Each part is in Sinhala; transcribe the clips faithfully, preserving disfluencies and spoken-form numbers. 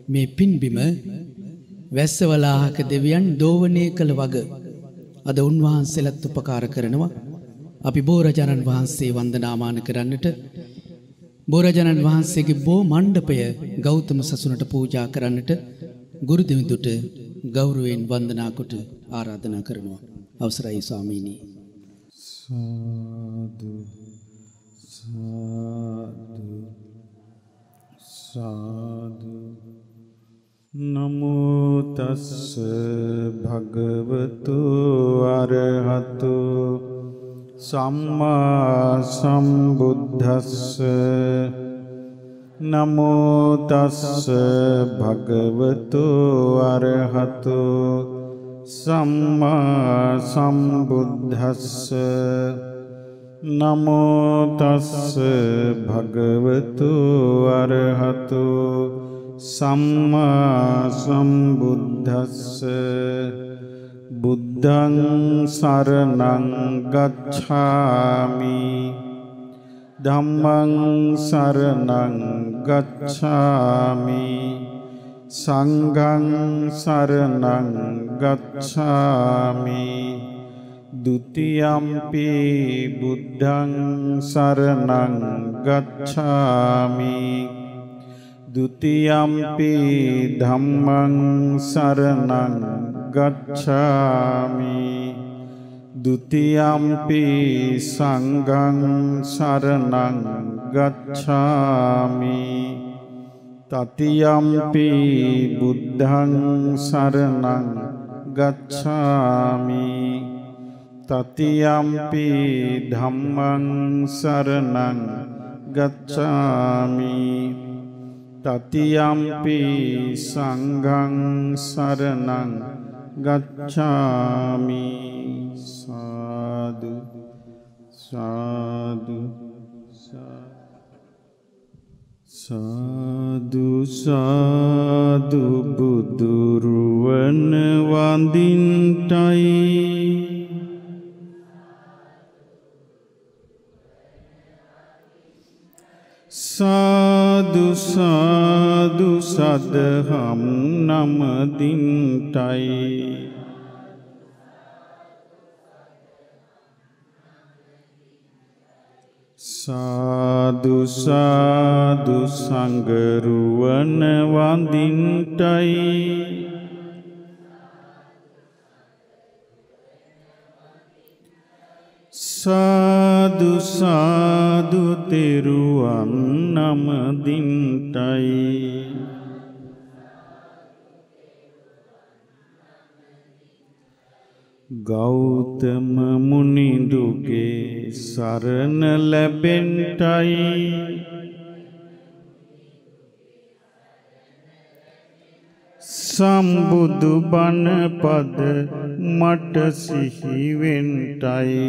මේ පින්බිම වැස්සවලාහක දෙවියන් දෝවනය කළ වග අද උන්වහන්සේලාත් උපකාර කරනවා. අපි බෝරජාණන් වහන්සේ වන්දනාමාන කරන්නට බෝරජාණන් වහන්සේගේ බෝ මණ්ඩපය ගෞතම සසුනට පූජා කරන්නට ගුරු දෙවිඳුට ගෞරවයෙන් වන්දනා කොට ආරාධනා කරනවා. අවසරයි ස්වාමීනි. සාදු සාදු සාදු. නමෝ තස්ස භගවතු අරහතු සම්මා සම්බුද්දස්ස. නමෝ තස්ස භගවතු අරහතු සම්මා සම්බුද්දස්ස. නමෝ තස්ස භගවතු අරහතු සම්මා සම්බුද්දස්ස. බුද්ධං සරණං ගච්ඡාමි ධම්මං සරණං ගච්ඡාමි සංඝං සරණං ගච්ඡාමි ဒုတိယံ පි බුද්ධං සරණං ගච්ඡාමි ဒုတိယံ පි ධම්මං සරණං ගච්ඡාමි ဒုတိယံ පි සංඝං සරණං ගච්ඡාමි တတိယံ පි බුද්ධං සරණං ගච්ඡාමි တတိယံ පි ධම්මං සරණං ගච්ඡාමි တတိယံ පි සංඝං සරණං ගච්ඡාමි. සාදු සාදු සාදු සාදු. බුදුරුවන වඳින්ටයි සාදු සාදු සදහම් නමදින්ටයි සාදු සාදු සංගරුවන වඳින්ටයි සාදු සාදු තෙරුවන් නමදින්ටයි ගෞතම මුනිඳුගේ සරණ ලැබෙන්ටයි සම්බුදු බණ පද මට සිහි වෙන්ටයි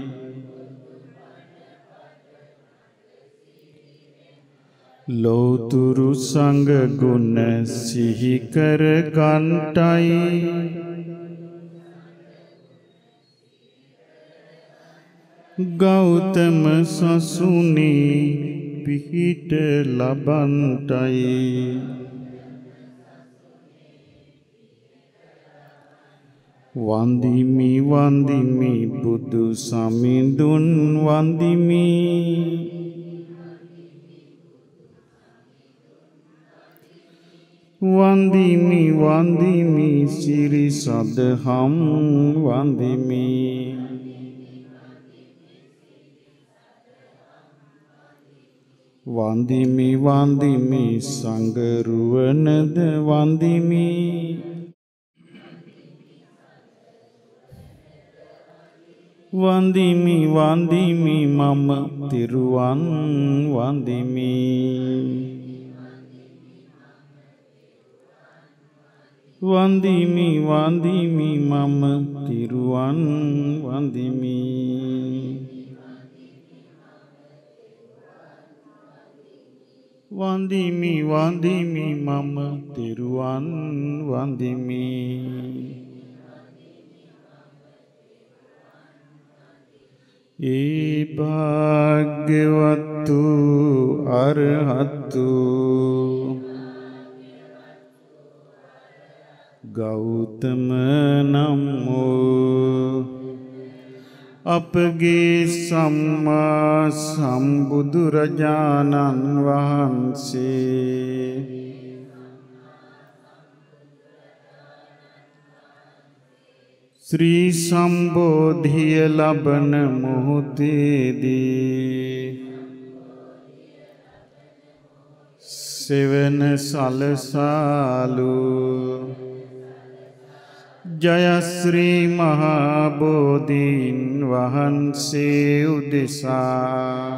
ලෝතුරු සංඝ ගුණ සිහි කර ගන්ටයි ගෞතම සසුනේ පිහිට ලබන්ටයි වන්දිමි වන්දිමි බුදු සමිඳුන් වන්දිමි වන්දිමි වන්දිමි සිරි සදහම් වන්දිමි වන්දිමි වන්දිමි සංගරුවනද වන්දිමි වන්දිමි වන්දිමි මම තිරුවන් වන්දිමි වන්දිමි වන්දිමි මම තිරුවන් වන්දිමි වන්දිමි වන්දිමි මම තිරුවන් වන්දිමි ඒ භාග්‍යවත්තු අරහත්තු ගෞතම නම් වූ අපගේ සම්මා සම්බුදුරජාණන් වහන්සේ ශ්‍රී සම්බෝධිය ලබන මොහොතේදී සෙවන සලසාලු ජයශ්‍රී මහා බෝධීන් වහන්සේ උදෙසා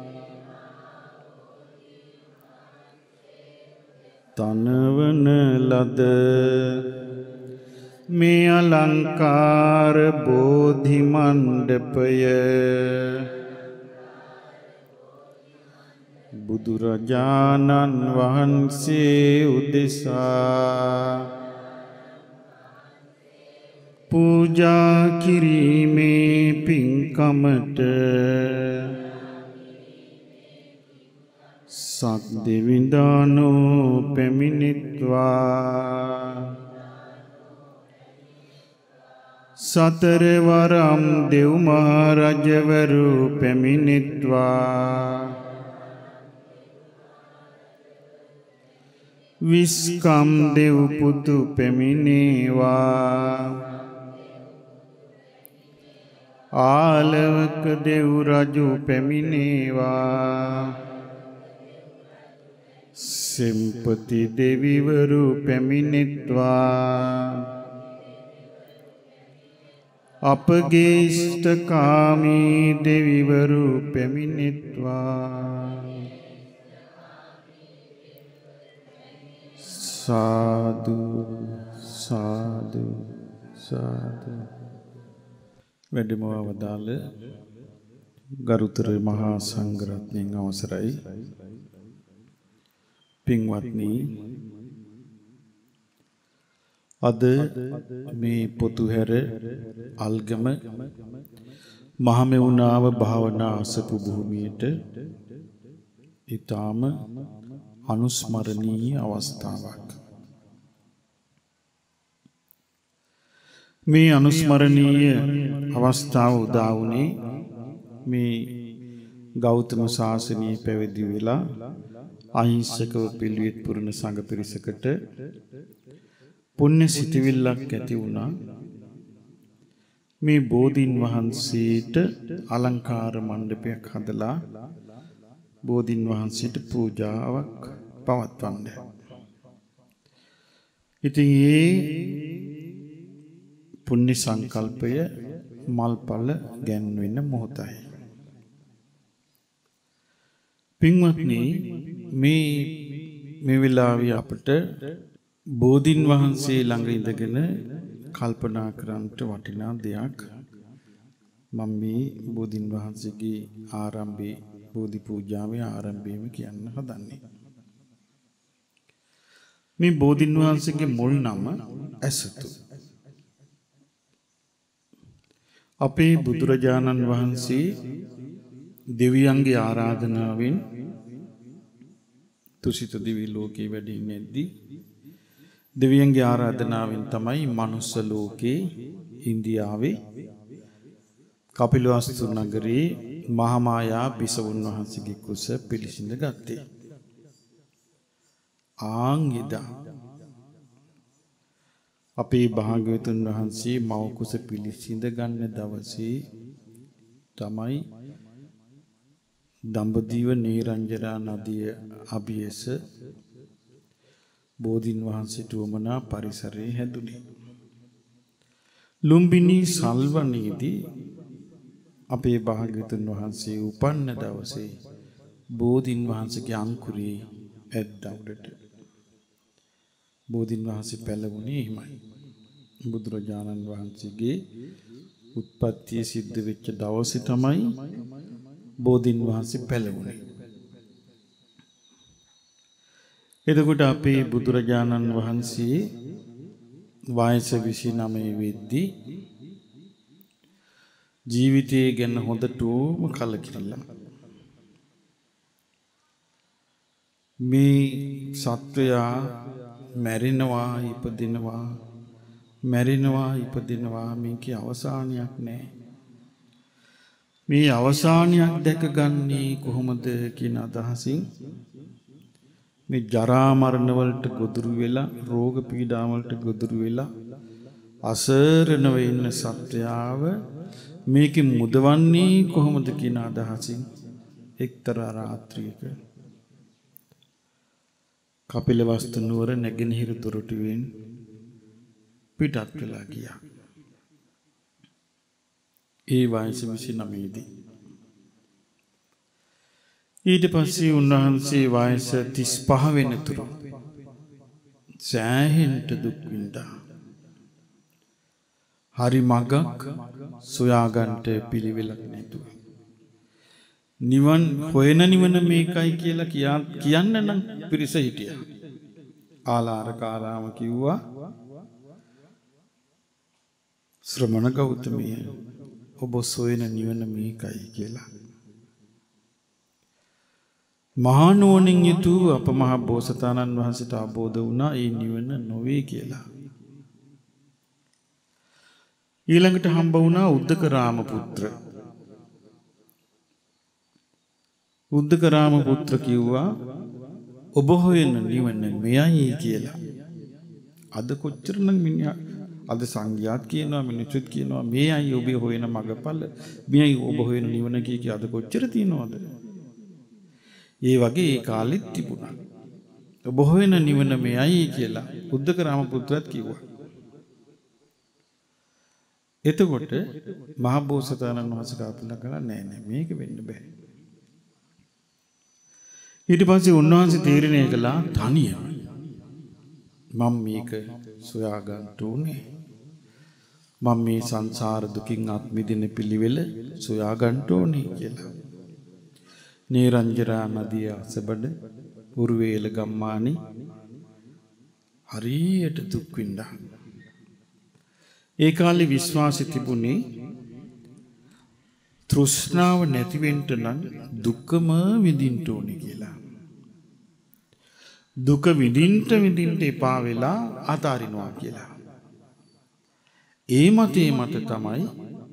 තනවන ලද මේ අලංකාර බෝධි මණ්ඩපය බුදුරජාණන් වහන්සේ උදෙසා පූජා කිරීමේ පින්කමට සක් දෙවිඳානෝ පැමිණිත්වා සතරවරම් දෙව් මහරජවරු පැමිණිත්වා විස්කම් දෙව් පුතු පැමිණේවා ආලවක දෙව් රජු පැමිණේවා සෙම්පති දෙවිවරු පැමිණිත්වා අපගේ ඉෂ්ඨකාමී දෙවිවරු පැමිණිත්වා සාදු සාදු සාදු. වැඩිම අවදාළ ගරුතර මහා සංඝරත්නයන් අවසරයි. පින්වත්නි, අද මේ පොතුහැර අල්ගම මහමෙවුනාව භාවනා අසපු භූමියට ඊටාම අනුස්මරණීය අවස්ථාවක්. මේ අනුස්මරණීය අවස්ථාව උදා වුණේ මේ ගෞතම ශාසනයේ පැවිදි වෙලා අහිංසකව පිළිවෙත් පුරන සංඝ පිරිසකට පුණ්‍ය සිතිවිල්ලක් ඇති වුණා. මේ බෝධීන් වහන්සේට අලංකාර මණ්ඩපයක් හදලා බෝධීන් වහන්සේට පූජාවක් පවත්වන්න. ඉතින් මේ පුණ්‍ය සංකල්පය මල්පල ගැන්වෙන මොහොතයි. පින්වත්නි, මේ මේ වෙලාවේ අපට බෝධීන් වහන්සේ ළඟ ඉඳගෙන කල්පනා කරන්නට වටිනා දෙයක් මම මේ බෝධීන් වහන්සේගේ ආරම්භයේ බෝධි පූජාවේ ආරම්භයේම කියන්න හදන්නේ. මේ බෝධීන් වහන්සේගේ මුල් නම ඇසතු. අපේ බුදුරජාණන් වහන්සේ දෙවියන්ගේ ආරාධනාවෙන් තුසිත දිවි ලෝකේ වැඩ ඉන්නේදී දෙවියන්ගේ ආරාධනාවෙන් තමයි මනුස්ස ලෝකේ ඉන්දියාවේ කපිලවස්තු නගරේ මහාමායා බිසවුන් වහන්සේගේ කුස පිළිසිඳ ගත්තේ. ආන් එදා අපේ භාග්‍යවතුන් වහන්සේ මව කුස පිළිසිඳ ගන්න දවසේ තමයි දඹදිව නීරංජනා නදිය අභියස බෝධීන් වහන්සේට උවමනා පරිසරයේ හැදුනේ. ලුම්බිනි සල්වනේදී අපේ භාග්‍යවතුන් වහන්සේ උපන්න දවසේ බෝධීන් වහන්සේගේ අංකුරේ ඇද්දා උඩට. බෝධීන් වහන්සේ පැලවුණේ එහෙමයි. බුදුරජාණන් වහන්සේගේ උත්පත්තිය සිද්ධ වෙච්ච දවසේ තමයි බෝධීන් වහන්සේ පැලවුණේ. එතකොට අපේ බුදුරජාණන් වහන්සේ වයස විසිනමය වෙද්දී ජීවිතය ගැන හොඳටම කලකිරිලා මේ සත්වයා මැරෙනවා ඉපදිනවා මැරෙනවා ඉපදිනවා මේකේ අවසානයක් නැහැ. මේ අවසානයක් දැකගන්නේ කොහොමද කියන අදහසින් මේ ජරා මරණ වලට ගොදුරු වෙලා රෝග පීඩා වලට ගොදුරු වෙලා අසරණව ඉන්න සත්‍යාව මේකෙ මුදවන්නේ කොහොමද කියන අදහසින් එක්තරා රාත්‍රියක කපිලවස්තු නුවර නැගෙනහිර දොරටුවෙන් පිටත් වෙලා ගියා. ඒ වයස විසිනමය දී. ඊට පස්සේ උන්වහන්සේ වයස තිස් පහ වෙනතුරු සෑහෙන්ට දුක් විඳා. හරි මගක් සොයාගන්ට පිළිවෙලක් නැතුව. නිවන් හොයන නිවන මේකයි කියලා කියන්න නම් පිරිස හිටියා. ආලාර කාලාම කිව්වා ශ්‍රමණ ගෞතමය ඔබ සොයන නිවන මේකයි කියලා. මහා නුවණින් යුතු අප මහ බෝසතාණන් වහන්සේට අවබෝධ වුණා ඒ නිවන නොවේ කියලා. ඊළඟට හම්බ වුණා උද්දක රාම පුත්‍ර. උද්දක රාම පුත්‍ර කිව්වා ඔබ හොයන නිවන මෙයයි කියලා. අද කොච්චරනම් මිනිහා අද සංඝයාත් කියනවා මිනිසුත් කියනවා මේයි ඔබ හොයන මගපල මෙයයි ඔබ හොයන නිවන කිය කී අද කොච්චර තියනවද? ඒ වගේ ඒ කාලෙත් තිබුණා. ඔබ හොයන නිවන මෙයයි කියලා උද්දක රාම පුත්‍රත් කිව්වා. එතකොට මහ බෝසතාණන් වහන්සේ කල්පනා කළා නෑ නෑ මේක වෙන්න බෑ. ඊට පස්සේ උන්වහන්සේ තීරණය කළා තනියම මම මේක සොයා ගන්න ඕනේ. මම මේ සංසාර දුකින් අත් මිදින පිළිවෙල සොයා ගන්න ඕනේ කියලා. නීරංජරා නදිය අසබඩ උරුවේල ගම්මානි හරියට දුක් විඳා. ඒ කාලේ විශ්වාසය තිබුණේ තෘෂ්ණාව නැති වෙන්න නම් දුකම විඳින්න ඕනේ කියලා. දුක විඳින්න විඳින්න එපා වෙලා අතාරිනවා කියලා. ඒ මතේ මත තමයි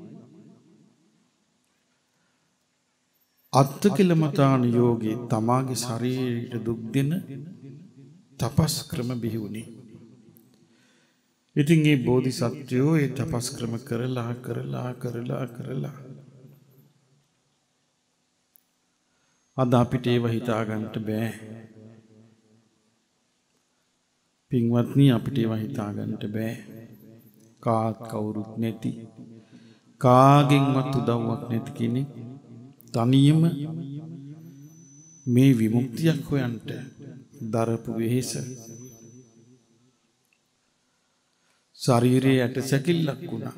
අත්තකිලමතාන යෝගී තමාගේ ශරීරයට දුක් දෙන තපස් ක්‍රම බිහි වුණේ. ඉතින් මේ බෝධිසත්වයෝ ඒ තපස් ක්‍රම කරලා කරලා කරලා කරලා අද අපිට ඒව හිතා ගන්නට බෑ. පින්වත්නි අපිට ඒව හිතා ගන්නට බෑ. කාත් කවුරුත් නැති කාගෙන්වත් උදව්වක් නැති කෙනෙක් තනියම මේ විමුක්තියක් හොයන්ට දරපු වෙහෙස ශරීරයේ ඇට සැකිල්ලක් වුණා.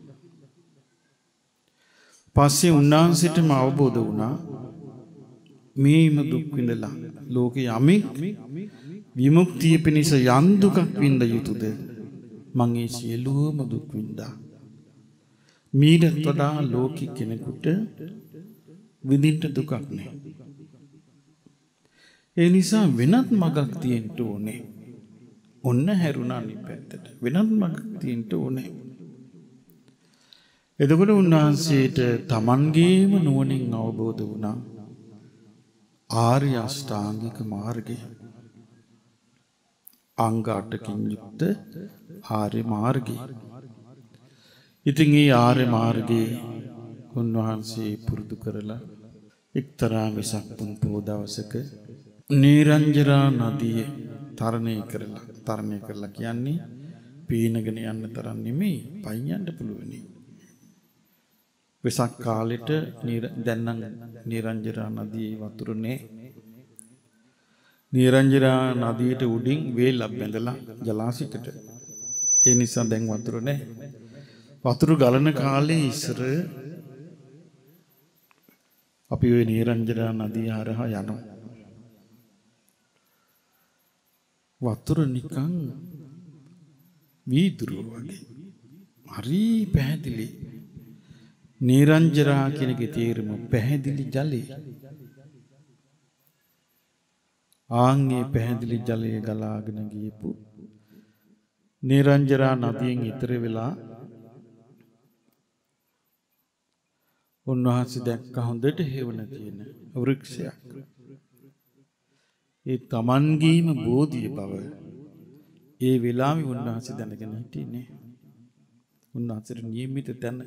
පස්සේ උන්වහන්සේටම අවබෝධ වුණා මේම දුක් විඳලා ලෝකේ යමෙක් විමුක්තිය පිණිස යම් දුකක් විඳ යුතුද මං ඒ සියලුම දුක් විඳා. මීට වඩා ලෝකෙ කෙනෙකුට විඳින්න දුකක් නැහැ. ඒ නිසා වෙනත් මගක් තියෙන්න ඕනේ. ඔන්න හැරුණා නිපැත්තට. වෙනත් මගක් තියෙන්න ඕනේ. එතකොට උන්වහන්සේට තමන්ගේම නුවණින් අවබෝධ වුණා ආර්ය අෂ්ටාංගික මාර්ගය. අංග අටකින් යුක්ත ආර්ය මාර්ගය. ඉතින් මේ ආර්ය මාර්ගයේ උන්වහන්සේ පුරුදු කරලා එක්තරා වෙසක් පුන් පොහොය දවසක නීරංජරා නදිය තරණය කරලා තරණය කරලා කියන්නේ පීනගෙන යන්න තරම් නෙමෙයි පයින් යන්න පුළුවනි. වෙසක් කාලෙට දැන් නම් නීරංජරා නදියේ වතුර නෑ. නීරංජරා නදියට උඩින් වේලක් බැඳලා ජලාශයකට. ඒ නිසා දැන් වතුර නෑ. වතුර ගලන කාලේ ඉස්සර අපි ওই නීරංජරා නදිය හරහා යනවා. වතුර නිකන් වීදුරුව වගේ. හරි පැහැදිලි. නීරංජරා කියන එකේ තේරුම පැහැදිලි ජලය. ආන්ගේ පැහැදිලි ජලය ගලාගෙන ගියපු නිරංජරා නදියෙන් ඈතර වෙලා උන්වහන්සේ දැක්ක හොඳට හේවන තියෙන වෘක්ෂයක්. ඒ තමන්ගේම බෝධිය බව ඒ වෙලාවේ උන්වහන්සේ දැනගෙන හිටියේ. උන්වහන්සේට නියමිත තැන.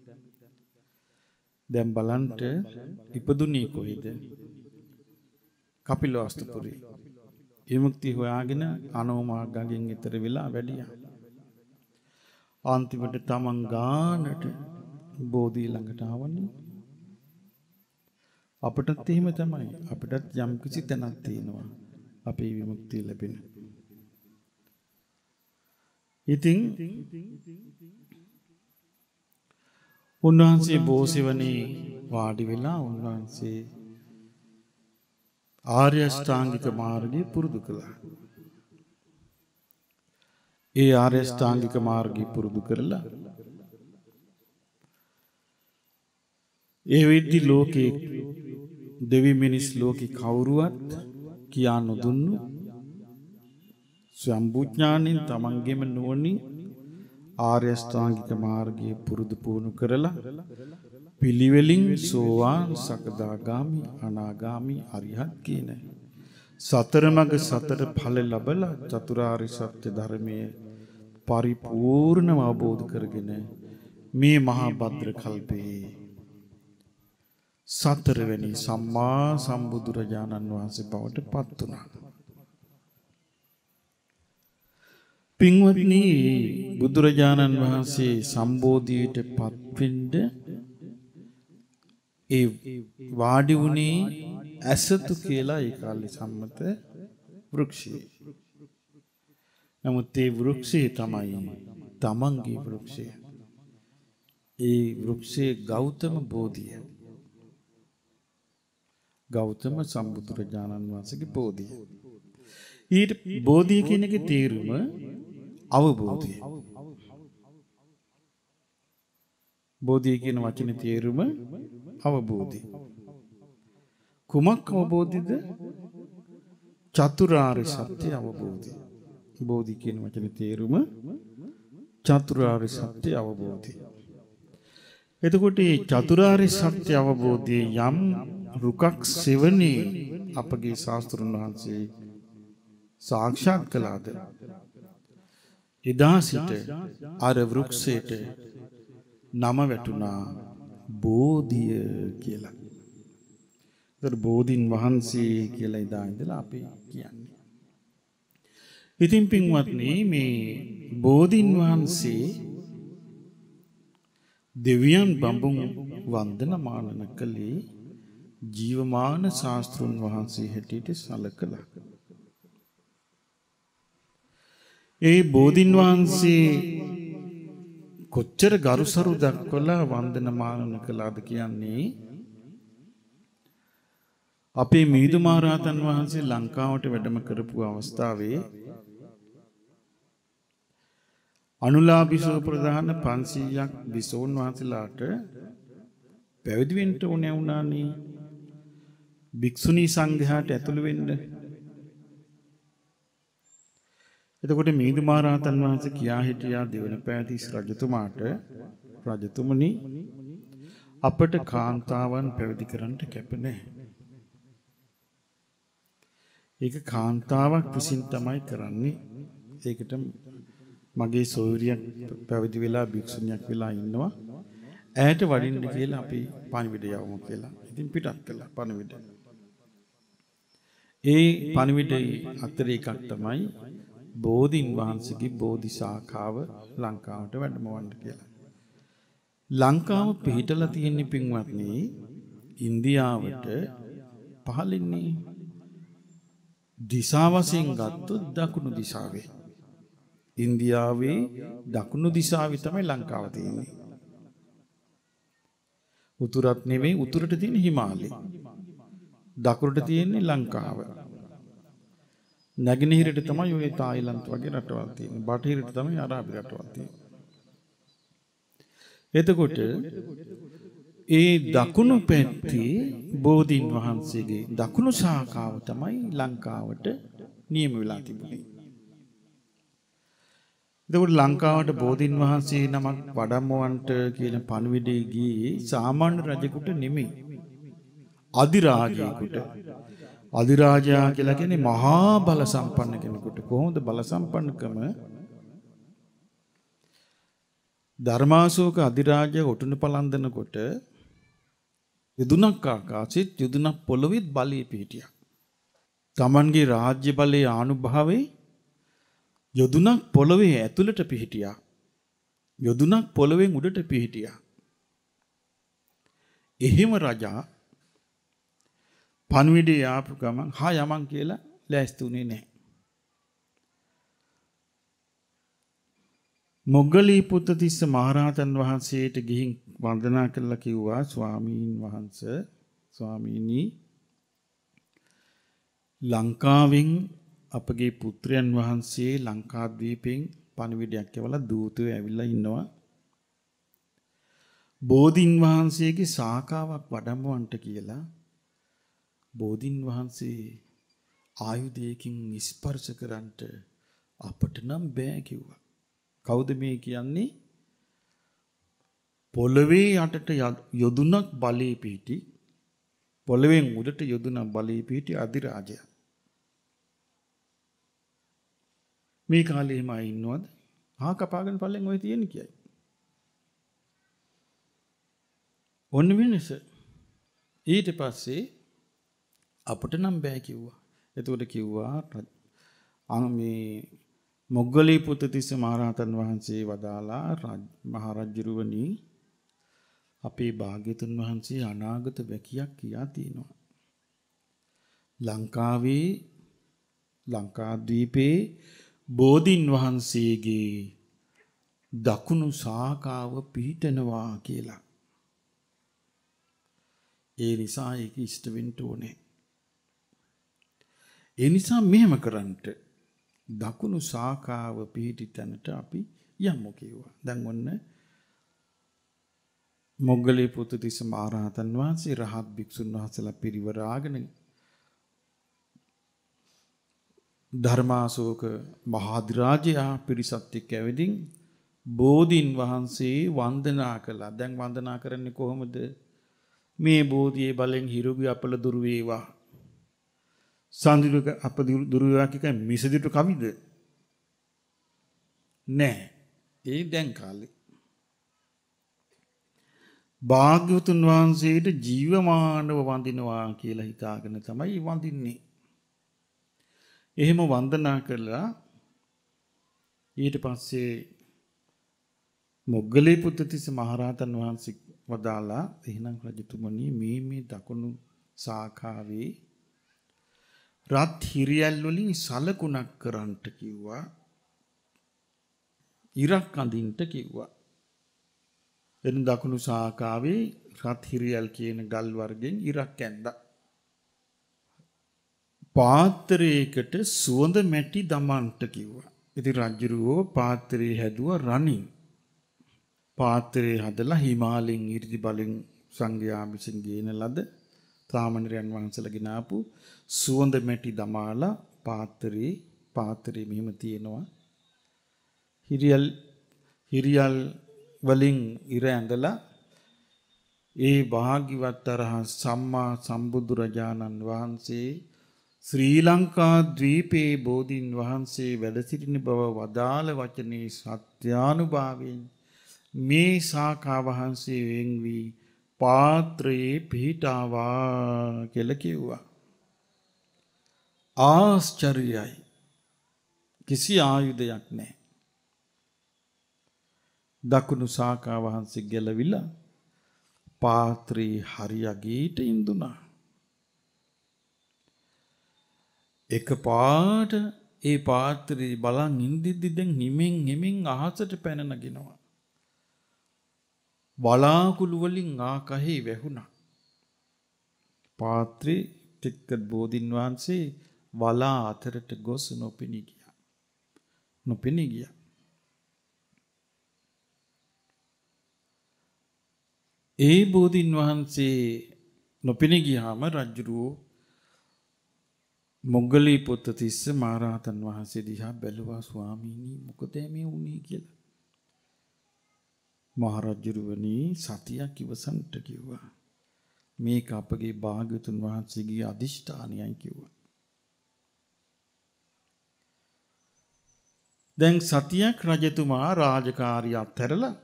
දැන් බලන්න ඉපදුනේ කොහෙද? කපිලවස්තුපුරේ. විමුක්තිය හොයාගෙන අනෝමාර්ගයෙන් ඈතර වෙලා වැඩියා. අන්තිමට තමන් ගානට බෝධිය ළඟට ආවනේ. අපටත් එහෙම තමයි. අපටත් යම් කිසි තැනක් තියෙනවා අපේ විමුක්තිය ලැබෙන. ඉතින් උන්වහන්සේ බෝසෙවණේ වාඩි වෙලා උන්වහන්සේ ආර්ය අෂ්ටාංගික මාර්ගය පුරුදු කළා. ඒ ආර්ය අෂ්ටාංගික මාර්ගය පුරුදු කරලා ඒ වෙද්දි ලෝකේ දෙවි මිනිස් ලෝකේ කවුරුවත් කියා නොදුන්නු සම්බුඥාණයෙන් තමන්ගේම නුවණින් ආර්ය අෂ්ටාංගික මාර්ගය පුරුදු පුහුණු කරලා පිළිවෙලින් සෝවාන් සකදාගාමි අනාගාමි අරිහත් කියන සතර මඟ සතර ඵල ලැබලා චතුරාර්ය සත්‍ය ධර්මයේ පරිපූර්ණව අවබෝධ කරගෙන මේ මහා භද්‍ර කල්පේ සතරවෙනි සම්මා සම්බුදුරජාණන් වහන්සේ බවට පත් වුණා. පින්වත්නි, බුදුරජාණන් වහන්සේ සම්බෝධියට පත් වෙන්න ඒ වාඩි වුණේ ඇසතු කියලා ඒ කාලේ සම්මත වෘක්ෂය. නමුත් ඒ වෘක්ෂය තමයි තමන්ගේ වෘක්ෂය. ඒ වෘක්ෂයේ ගෞතම බෝධිය. ගෞතම සම්බුදුරජාණන් වහන්සේගේ බෝධිය. ඊට බෝධිය කියන එකේ තේරුම අවබෝධය. බෝධිය කියන වචනේ තේරුම අවබෝධය. කුමක් අවබෝධිද? චතුරාර්ය සත්‍ය අවබෝධය. බෝධි කියන වචනේ තේරුම චතුරාර්ය සත්‍ය අවබෝධය. එතකොට මේ චතුරාර්ය සත්‍ය අවබෝධයේ යම් රුකක් සෙවණේ අපගේ ශාස්ත්‍රඥ වහන්සේ සාක්ෂාත් කළාද? එදා සිට අර වෘක්ෂයට නම වැටුණා බෝධිය කියලා. ඒතර බෝධින් වහන්සේ කියලා එදා ඉඳලා අපි කියන්නේ. ඉතින් පින්වත්නි, මේ බෝධින් වහන්සේ දෙවියන් බඹුන් වන්දනමාන කළේ ජීවමාන ශාස්ත්‍රුන් වහන්සේ හැටියට සැලකලා. ඒ බෝධින් වහන්සේ කොච්චර ගරුසරු දක්වලා වන්දනමාන කළාද කියන්නේ අපේ මිහිඳු මහරහතන් වහන්සේ ලංකාවට වැඩම කරපු අවස්ථාවේ අනුලාභිසෝ ප්‍රධාන පන්සීයක් විසෝන් වහන්සේලාට පැවිදි වෙන්න ඕනේ වුණානේ. භික්ෂුණී සංඝයාට ඇතුළු වෙන්න. එතකොට මිහිඳු මහරහතන් වහන්සේ කියා හිටියා දෙවන පෑතිස් රජතුමාට, රජතුමනි, අපට කාන්තාවන් පැවිදි කරන්න කැප නැහැ. ඒක කාන්තාවක් විසින් තමයි කරන්නේ. ඒකට මගේ සොයුරියක් පැවිදි වෙලා භික්ෂුණියක් වෙලා ඉන්නවා. ඈට වඩින්න කියලා අපි පණිවිඩ යවමු කියලා. ඉතින් පිටත් කළා පණිවිඩ. ඒ පණිවිඩය අතර එකක් තමයි බෝධින් වහන්සේගේ බෝධි ශාඛාව ලංකාවට වැඩමවන්න කියලා. ලංකාව පිහිටලා තියෙන පින්වත්නි ඉන්දියාවට පහළින්නේ දිශා වශයෙන් ගත්තොත් දකුණු දිශාවේ. ඉන්දියාවේ දකුණු දිශාවේ තමයි ලංකාව තියෙන්නේ. උතුරත් නෙවෙයි, උතුරට තියෙන හිමාලය. දකුණට තියෙන්නේ ලංකාව. නැගෙනහිරට තමයි ඔය තායිලන්ත වගේ රටවල් තියෙන්නේ. බටහිරට තමයි අරාබි රටවල් තියෙන්නේ. එතකොට ඒ දකුණු පැත්තේ බෝධින් වහන්සේගේ දකුණු ශාඛාව තමයි ලංකාවට නියම වෙලා තිබුණේ. එතකොට ලංකාවට බෝධින් වහන්සේ නමක් වඩම්මවන්ට කියන පණිවිඩය ගියේ සාමාන්‍ය රජෙකුට නෙමෙයි. අධිරාජයෙකුට. අධිරාජයා කියලා කියන්නේ මහා බල සම්පන්න කෙනෙකුට. කොහොමද බල සම්පන්නකම? ධර්මාශෝක අධිරාජයා ඔටුන පලන්දනකොට යදුනක් ආකාශෙත් යදුනක් පොළොවෙත් බලය පිහිටියා. තමන්ගේ රාජ්‍ය බලයේ ආනුභාවයේ යොදුනක් පොළොවේ ඇතුළට පිහිටියා. යොදුනක් පොළොවෙන් උඩට පිහිටියා. එහෙම රජා පණිවිඩය ආපු ගමන් හා යමන් කියලා ලෑස්තුනේ නැහැ. මොග්ගලී පුත්තිස්ස මහරහතන් වහන්සේට ගිහින් වන්දනා කළා කිව්වා ස්වාමීන් වහන්සේ ස්වාමීනි ලංකාවෙන් අපගේ පුත්‍රයන් වහන්සේ ලංකාද්වීපයෙන් පණිවිඩයක් එවලා දූතයෝ ඇවිල්ලා ඉන්නවා. බෝධින් වහන්සේගේ ශාඛාවක් වඩම්මවන්ට කියලා බෝධින් වහන්සේ ආයුධයකින් ස්පර්ශ කරන්නට අපට නම් බෑ කිව්වා. කවුද මේ කියන්නේ? පොළවේ යටට යොදුනක් බලේ පිහිටි පොළවෙන් උඩට යොදුනක් බලේ පිහිටි අධිරාජයා. මේ කාලේ එහෙම අය ඉන්නවද? ආ කපාගෙන පල්ලෙන් ඔය තියෙන කියයි. ඔන්න වෙනස. ඊට පස්සේ අපට නම් බෑ කිව්වා. එතකොට කිව්වා අන මේ මොග්ගලී පුත්තිස්ස මහරහතන් වහන්සේ වදාලා මහරජුරුවනි අපේ භාග්‍යතුන් වහන්සේ අනාගත වැකියක් කියා තියෙනවා. ලංකාවේ ලංකාද්වීපේ බෝධින් වහන්සේගේ දකුණු ශාඛාව පිහිටනවා කියලා. ඒ නිසා ඒක ඉෂ්ට වෙන්න ඕනේ. ඒ නිසා මෙහෙම කරන්නට දකුණු ශාඛාව පිහිටි තැනට අපි යමු කිව්වා. දැන් ඔන්න මොග්ගලී පුත්තිස්ස මහරහතන් වහන්සේ රහත් භික්ෂුන් වහන්සේලා පිරිවරාගෙන ධර්මාශෝක මහාධිරාජයා පිරිසත් එක්ක ඇවිදින් බෝධින් වහන්සේ වන්දනා කළා. දැන් වන්දනා කරන්නේ කොහොමද? මේ බෝධියේ බලෙන් හිරුගේ අපල දුරු වේවා. සාන්දිරුක අප දුරු වේවා කියන මිසදිට කවිද? නෑ. ඒ දැන් කාලේ භාග්‍යවතුන් වහන්සේට ජීවමානව වඳිනවා කියලා හිතාගෙන තමයි වඳින්නේ. එහෙම වන්දනා කළා. ඊට පස්සේ මොග්ගලී පුත්තිස්ස මහරහතන් වහන්සේ වදාලා එහෙනම් රජතුමනි මේ මේ දකුණු ශාඛාවේ රත් හිරියල් වලින් සලකුණක් කරන්ට කිව්වා. ඉරක් අඳින්ට කිව්වා. එන දකුණු ශාඛාවේ රත් හිරියල් කියන ගල් වර්ගෙන් ඉරක් ඇඳා. පාත්‍රයකට සුවඳ මැටි දමන්ට කිව්වා. ඉතින් රජුරෝ පාත්‍රය හැදුවා රණින්. පාත්‍රය හදලා හිමාලයෙන් 이르දි බලෙන් සංඝයා විසින් ගේන ලද සාමණේරයන් වහන්සේලා ගෙන ආපු සුවඳ මැටි දමාලා පාත්‍රේ පාත්‍රේ මෙහෙම තියෙනවා. හිරියල් හිරියල් වලින් ඉර ඇඳලා ඒ භාග්‍යවත් අරහත් සම්මා සම්බුදු රජාණන් වහන්සේ ශ්‍රී ලංකා ද්වීපේ බෝධින් වහන්සේ වැඩ සිටින බව වදාළ වචනේ සත්‍යානුභාවයෙන් මේ ශාඛා වහන්සේ වෙන් වී පාත්‍රයේ පිහිටාවා කියලා කිව්වා. ආශ්චර්යයි. කිසි ආයුධයක් නැහැ. දකුණු ශාඛා වහන්සේ ගැලවිලා පාත්‍රේ හරියගේට ඉඳුණා. එක පාට ඒ පාත්‍රේ බලන් ඉඳිද්දි දැන් හිමින් හිමින් අහසට පැන නගිනවා. වලාකුළු වලින් ආකහේ වැහුණා. පාත්‍රේ ටික බෝධින් වහන්සේ වලා අතරට ගොස් නොපෙනී ගියා. නොපෙනී ගියා. ඒ බෝධින් වහන්සේ නොපෙනී ගියාම රජුරෝ මොග්ගලී පුත්ත තිස්ස මහරහතන් වහන්සේ දිහා බැලුවා ස්වාමීනි මොකද මේ වුනේ කියලා. මහරජුරුවනි සතියක් ඉවසන්ට කිව්වා. මේක අපගේ භාග්‍යවතුන් වහන්සේගේ අදිෂ්ඨානයයි කිව්වා. දැන් සතියක් රජතුමා රාජකාරිය අත්හැරලා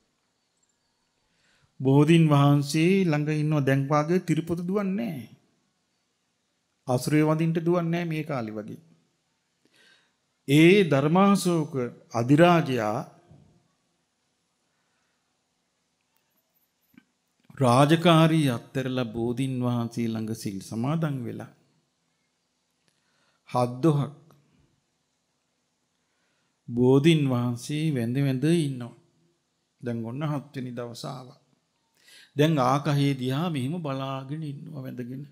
බෝධීන් වහන්සේ ළඟ ඉන්නව. දැන් වාගේ තිරුපත දුවන්නේ නැහැ. අසුරේ වඳින්න දුවන්නේ නැහැ මේ කාලේ වගේ. ඒ ධර්මාශෝක අධිරාජයා රාජකාරී අත්තරලා බෝධීන් වහන්සේ ළඟ සිල් සමාදන් වෙලා හද්දොහක් බෝධීන් වහන්සේ වැඳ වැඳ ඉන්නවා. දැන් ඔන්න හත් වෙනි දවස ආවා. දැන් ආකාශයේ දිහා මෙහිම බලාගෙන ඉන්නවා වැඳගෙන.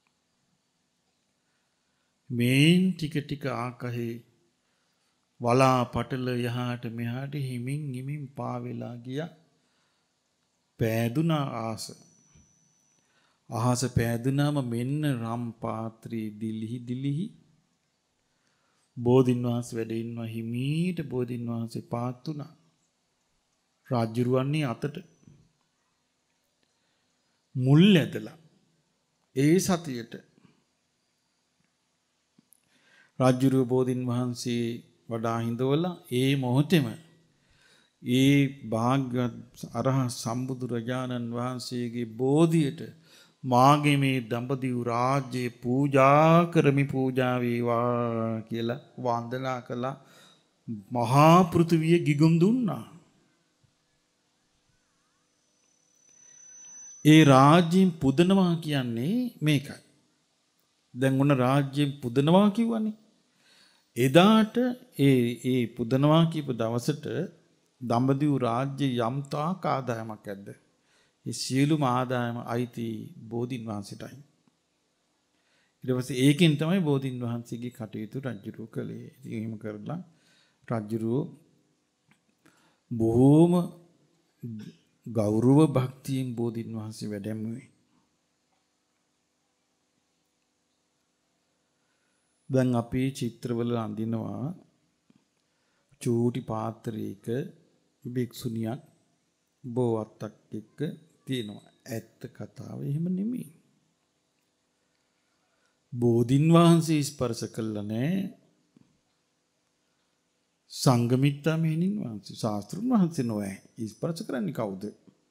මේන් ටික ටික ආකාශයේ වලා පටල යහට මෙහාට හිමින් හිමින් පාවෙලා ගියා. පෑදුනා ආස. අහස පෑදුනාම මෙන්න රම් පාත්‍රී දිලිහි දිලිහි බෝධීන් වහන්සේ වැඩ ඉන්නවා. හිමීට බෝධීන් වහන්සේ පාත් වුණා. රාජ්‍යරුවන්නේ අතට මුල් ඇදලා ඒ සතියට රාජ්‍යරුව බෝධීන් වහන්සේ වඩා හිඳවලා ඒ මොහොතේම ඒ භාග්‍යවත් අරහත් සම්බුදුරජාණන් වහන්සේගේ බෝධියට මාගේ මේ දඹදිව් රාජ්‍යයේ පූජා කරමි පූජා වේවා කියලා වන්දනා කළා. මහා පෘථිවිය ගිගුම් දුන්නා. ඒ රාජ්‍යයෙන් පුදනවා කියන්නේ මේකයි. දැන් ඔන්න රාජ්‍යයෙන් පුදනවා කිව්වනේ. එදාට ඒ ඒ පුදනවා කියපු දවසට දඹදිව් රාජ්‍යයේ යම් තාක් ආදායමක් ඇද්ද? ඒ සියලුම ආදායම අයිති බෝධීන් වහන්සේටයි. ඊට පස්සේ ඒකෙන් තමයි බෝධීන් වහන්සේගේ කටයුතු රජුරු කළේ. ඉතින් එහෙම කරලා රජුරු බොහෝම ගෞරව භක්තියෙන් බෝධීන් වහන්සේ වැඩැමුවේ. දැන් අපේ චිත්‍රවල අඳිනවා චූටි පාත්‍රයක භික්ෂුණියක් බෝවත්තක් එක්ක තියෙනවා. ඇත්ත කතාව එහෙම නෙමෙයි. බෝධීන් වහන්සේ ස්පර්ශ කළා නෑ. සංඝමිත්තා මෙහෙණින් වහන්සේ ශාස්ත්‍රුන් වහන්සේ නොවේ. ස්පර්ශ කරන්නේ කවුද?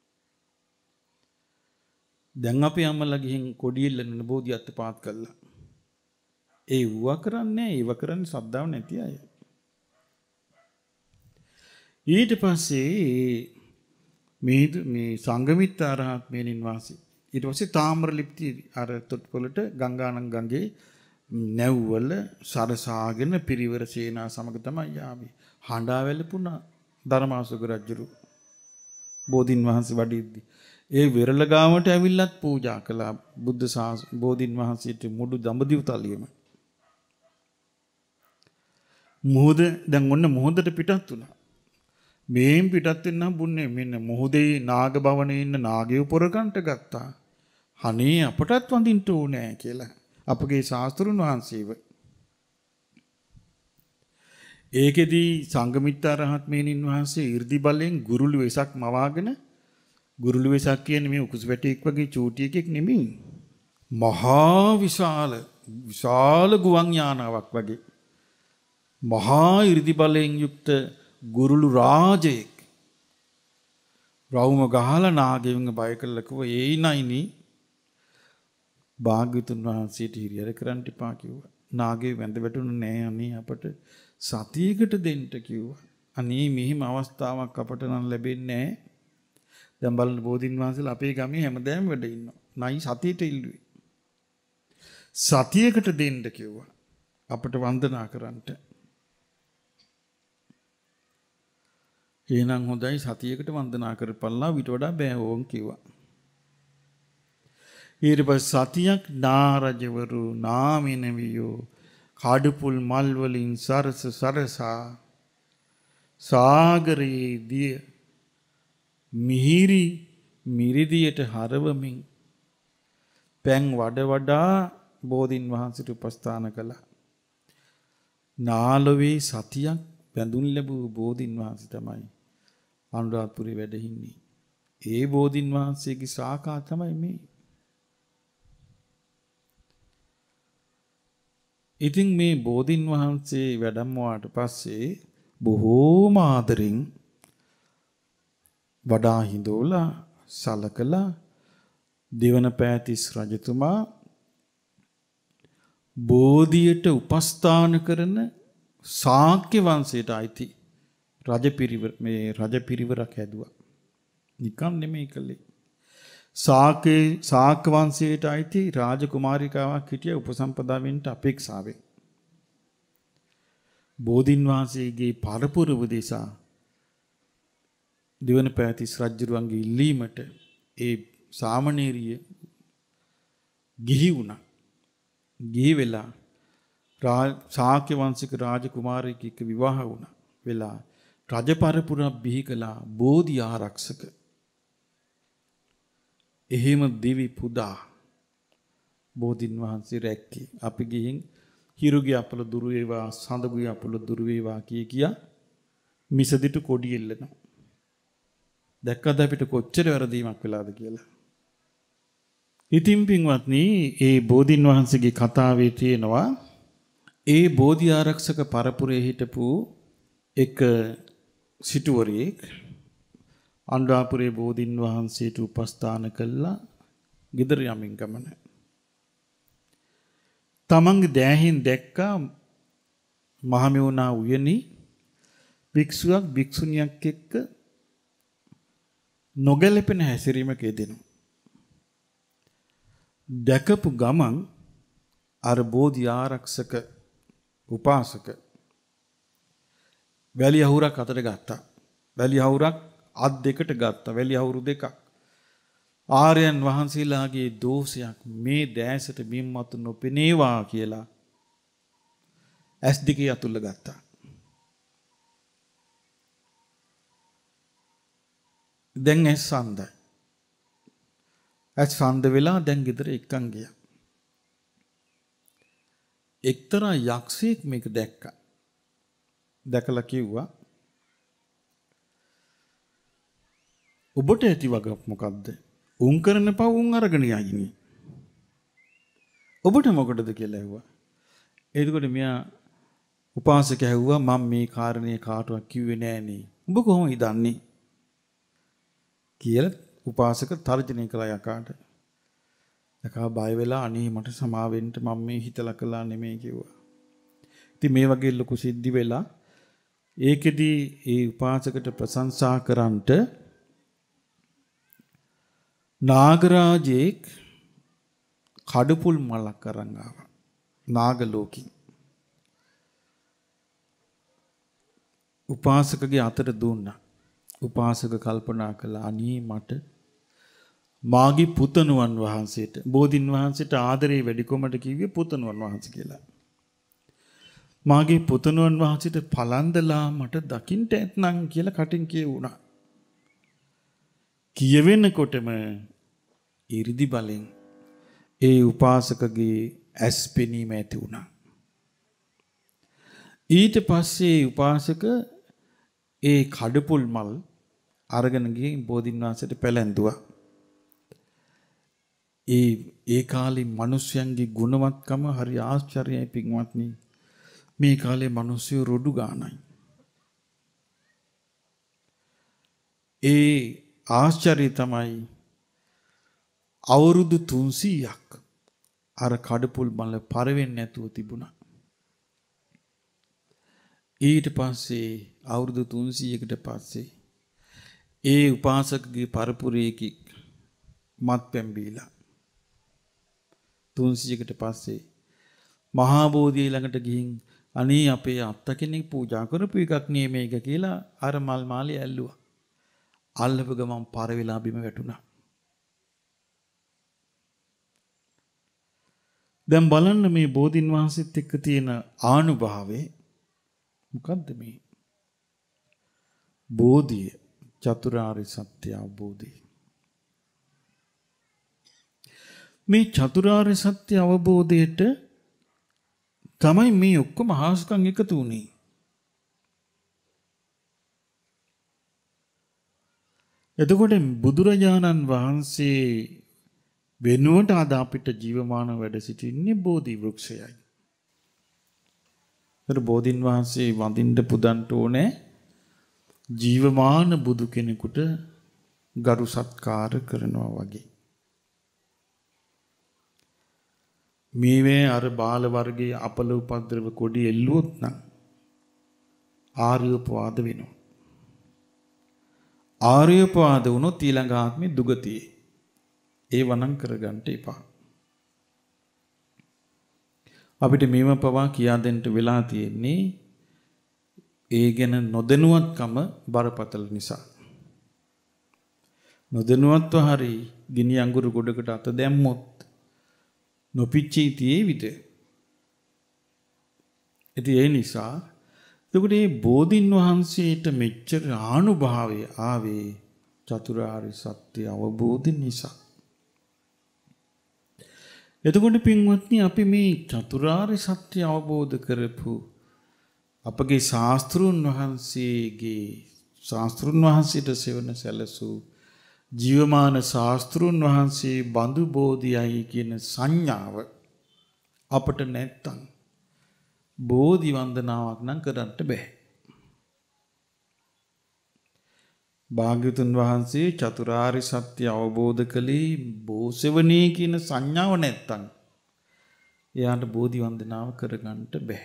දැන් අපේ අම්මලා ගිහින් කොඩියෙල්ලන බෝධියත් පාත් කළා. ඒ වුවා කරන්නේ ඒව කරන්නේ ශ්‍රද්ධාව නැති අය. ඊට පස්සේ මේ මේ සංඝමිත්තා රහත් මෙහෙණින් වහන්සේ ඊට පස්සේ තාම්‍ර ලිප්ති අර තොට්පොළට ගංගානම් ගඟේ නැව්වල සරසාගෙන පිරිවර සේනා සමග තමයි ආවේ. හඬා වැළපුණා ධර්මාශෝක රජුරු බෝධීන් වහන්සේ වඩිද්දි. ඒ විරල ගාමට ඇවිල්ලත් පූජා කළා බුද්ධ ශාස බෝධීන් වහන්සේට මුඩු දඹදිව් තලියම. මොහොත දැන් ඔන්න මොහොතට පිටත් වුණා. මේන් පිටත් වෙන්න හම්බුන්නේ මෙන්න මොහොතේ නාග භවනේ ඉන්න නාගයව පොරකන්ට ගත්තා. අනේ අපටත් වඳින්න ඕනේ කියලා. අපගේ ශාස්ත්‍රුන් වහන්සේව. ඒකෙදී සංඝමිත්තා රහත් මෙහෙණින් වහන්සේ 이르දි බලෙන් ගුරුළු වෙසක් මවාගෙන ගුරුළු වෙසක් කියන්නේ මේ උකුස් වැටෙක් වගේ චූටි එකෙක් නෙමෙයි. මහා විශාල විශාල ගුවන් යානාවක් වගේ මහා 이르දි බලෙන් යුක්ත ගුරුළු රාජයෙක් රවුම ගහලා නාගයන්ව බය කළා කිව්වා ඒයි නයිනි භාග්‍යතුන් වහන්සේට හිරියර කරන්න එපා කිව්වා. නාගේ වැඳ වැටුණු නෑ අනේ අපට සතියකට දෙන්න කිව්වා. අනේ මෙහිම අවස්ථාවක් අපට නම් ලැබෙන්නේ නෑ. දැන් බලන්න බෝධීන් වහන්සේලා අපේ ගමේ හැමදාම වැඩ ඉන්නවා. නයි සතියට ඉල්ලුවේ. සතියකට දෙන්න කිව්වා. අපට වන්දනා කරන්නට. එහෙනම් හොඳයි සතියකට වන්දනා කරපළා විතර වඩා බෑ ඕන් කිව්වා. ඊට පස්සේ සතියක් නාරජවරු නාමිනවියෝ කාඩුපුල් මල් වලින් සරස සරසා සාගරයේ දිය මිහිරි මිරිදියට හරවමින් පැන් වඩ වඩා බෝධීන් වහන්සේට උපස්ථාන කළා. නාලොවේ සතියක් වැඳුම් ලැබූ බෝධීන් වහන්සේ තමයි අනුරාධපුරේ වැඩ ඉන්නේ. ඒ බෝධීන් වහන්සේගේ ශාඛා තමයි මේ. ඉතින් මේ බෝධීන් වහන්සේ වැඩමවාට පස්සේ බොහෝම ආදරෙන් වඩා හිඳෝලා සලකලා දෙවනපෑතිස් රජතුමා බෝධියට උපස්ථාන කරන ශාක්‍ය වංශයට අයිති රජපිරිවර මේ රජපිරිවරක් හැදුවා. නිකම් නෙමෙයි කළේ. ශාක්‍ය ශාක්‍ය වංශයට අයිති රාජකුමාරිකාවක් හිටිය උපසම්පදාවෙන්ට අපේක්ෂාවෙන්. බෝධීන් වහන්සේගේ පරපුරව දෙසා දෙවනපෑතිස් රජුරුවන්ගේ ඉල්ලීමට ඒ සාමණේරිය ගිහි වුණා. ගිහි වෙලා ශාක්‍ය වංශික රාජකුමාරයෙක් එක්ක විවාහ වුණා. වෙලා රජ පරපුරක් බිහි කළා බෝධි ආරක්ෂක. එහෙම දිවි පුදා බෝධීන් වහන්සේ රැක්කේ. අපි ගිහින් හිරුගේ අපල දුරු වේවා සඳගුගේ අපල දුරු වේවා කිය කියා මිසදිටු කොඩි එල්ලනවා. දැක්කද අපිට කොච්චර වැරදීමක් වෙලාද කියලා. ඉතින් පින්වත්නි ඒ බෝධීන් වහන්සේගේ කතාවේ තියෙනවා ඒ බෝධි ආරක්ෂක පරපුරේ හිටපු එක සිටුවරයෙක් අනුරාධපුරේ බෝධීන් වහන්සේට උපස්ථාන කළා ගෙදර යමින් ගමන. තමන්ගේ දෑහින් දැක්කා මහමෙවුනා උයනේ භික්ෂුවක් භික්ෂුණියක් එක්ක නොගැලපෙන හැසිරීමක යෙදෙනවා. දැකපු ගමන් අර බෝධි ආරක්ෂක උපාසක වැලි අහුරක් අතට ගත්තා. වැලි අහුරක් අත් දෙකට ගත්තා. වැලි අහුරු දෙකක්. ආර්යයන් වහන්සේලාගේ දෝෂයක් මේ දැසට බිම්මතු නොපෙනේවා කියලා ඇස් දෙකේ අතුල්ල ගත්තා. දැන් ඇස් සඳයි. ඇස් සඳ වෙලා දැන් ගෙදර එක්කන් ගියා. එක්තරා යක්ෂයෙක් මේක දැක්කා. දැකලා කිව්වා ඔබට ඇති වගක් මොකද්ද? උන් කරන පව් උන් අරගෙන යයිනේ. ඔබට මොකටද කියලා ඇහුවා. එතකොට මෙයා උපාසක ඇහුවා මම මේ කාරණේ කාටවත් කිව්වේ නෑනේ. උඹ කොහොමද දන්නේ? කියලා උපාසක තර්ජනය කළා යකාට. යකා බය වෙලා අනේ මට සමා වෙන්න මම මේ හිතලා කළා නෙමෙයි කිව්වා. ඉතින් මේ වගේ ලොකු සිද්ධි වෙලා ඒකෙදී ඒ උපාසකට ප්‍රශංසා කරන්ට නාගරාජෙක් කඩපුල් මලක් අරන් ආවා. නාගලෝකින්. උපාසකගේ අතට දුන්නා. උපාසක කල්පනා කළා අනේ මට මාගේ පුතණුවන් වහන්සේට බෝධින් වහන්සේට ආදරේ වැඩි කොමට කිව්වේ පුතණුවන් වහන්සේ කියලා. මාගේ පුතණුවන් වහන්සේට පලන්දලා මට දකින්න ඇත්නම් කියලා කටින් කියුණා. කියවෙනකොටම 이르දි බලෙන් ඒ උපාසකගේ ඇස් පෙනීම ඇති වුණා. ඊට පස්සේ උපාසක ඒ කඩපුල් මල් අරගෙන ගිහින් බෝධින් වහන්සේට පැලැන්දුවා. ඒ ඒ කාලේ මිනිස්යන්ගේ ගුණවත්කම හරි ආශ්චර්යයි පින්වත්නි. මේ කාලේ මිනිස්සු රොඩු ගානයි. ඒ ආශ්චර්යය තමයි අවුරුදු තුන්සීයක් අර කඩපුල් මල පරවෙන්නේ නැතුව තිබුණා. ඊට පස්සේ අවුරුදු තුන්සීයකට පස්සේ ඒ උපාසකගේ පරපුරේක මත්පැන් බීලා තුන්සීයකට පස්සේ මහා බෝධිය ළඟට ගිහින් අනේ අපේ අත්ත කෙනෙක් පූජා කරපු එකක් නේ මේක කියලා අර මල් මාලේ ඇල්ලුවා. අල්ලපු ගමන් පර වෙලා බිම වැටුණා. දැන් බලන්න මේ බෝධින් වහන්සේත් එක්ක තියෙන ආනුභාවය මොකද්ද මේ? බෝධිය චතුරාර්ය සත්‍ය අවබෝධය. මේ චතුරාර්ය සත්‍ය අවබෝධයට තමයි මේ ඔක්කොම හාස්කම් එකතු වුනේ. එතකොට බුදුරජාණන් වහන්සේ වෙනුවට අද අපිට ජීවමාන වැඩ සිටින්නේ බෝධි වෘක්ෂයයි. ඒතර බෝධින් වහන්සේ වඳින්න පුදන්න ඕනේ ජීවමාන බුදු කෙනෙකුට ගරු සත්කාර කරනවා වගේ. මේවේ අර බාල වර්ගයේ අපල උපද්‍රව කොඩි එල්ලුවොත් නම් ආර්යෝපවාද වෙනවා. ආර්යෝපවාද වුණොත් ඊළඟ ආත්මේ දුගතියේ. ඒ වනම් කරගන්න එපා. අපිට මේව පවා කියා දෙන්න වෙලා තියෙන්නේ ඒ ගැන නොදැනුවත්කම බරපතල නිසා. නොදැනුවත්ව හරි ගිනි අඟුරු ගොඩකට අත දැම්මොත් නොපිච්චී තියේවිද? ඉතින් ඒ නිසා එතකොට මේ බෝධින් වහන්සේට මෙච්චර ආනුභාවය ආවේ චතුරාර්ය සත්‍ය අවබෝධ නිසා. එතකොට පින්වත්නි අපි මේ චතුරාර්ය සත්‍ය අවබෝධ කරපු අපගේ ශාස්ත්‍රුන් වහන්සේගේ ශාස්ත්‍රුන් වහන්සේට සෙවන සැලසූ ජීවමාන ශාස්ත්‍රුන් වහන්සේ බඳු බෝධියයි කියන සංඥාව අපට නැත්තම් බෝධි වන්දනාවක් නම් කරන්න බෑ. භාග්‍යවතුන් වහන්සේ චතුරාර්ය සත්‍ය අවබෝධ කළේ බෝසෙවණේ කියන සංඥාව නැත්තම් එයාට බෝධි වන්දනාව කරගන්න බෑ.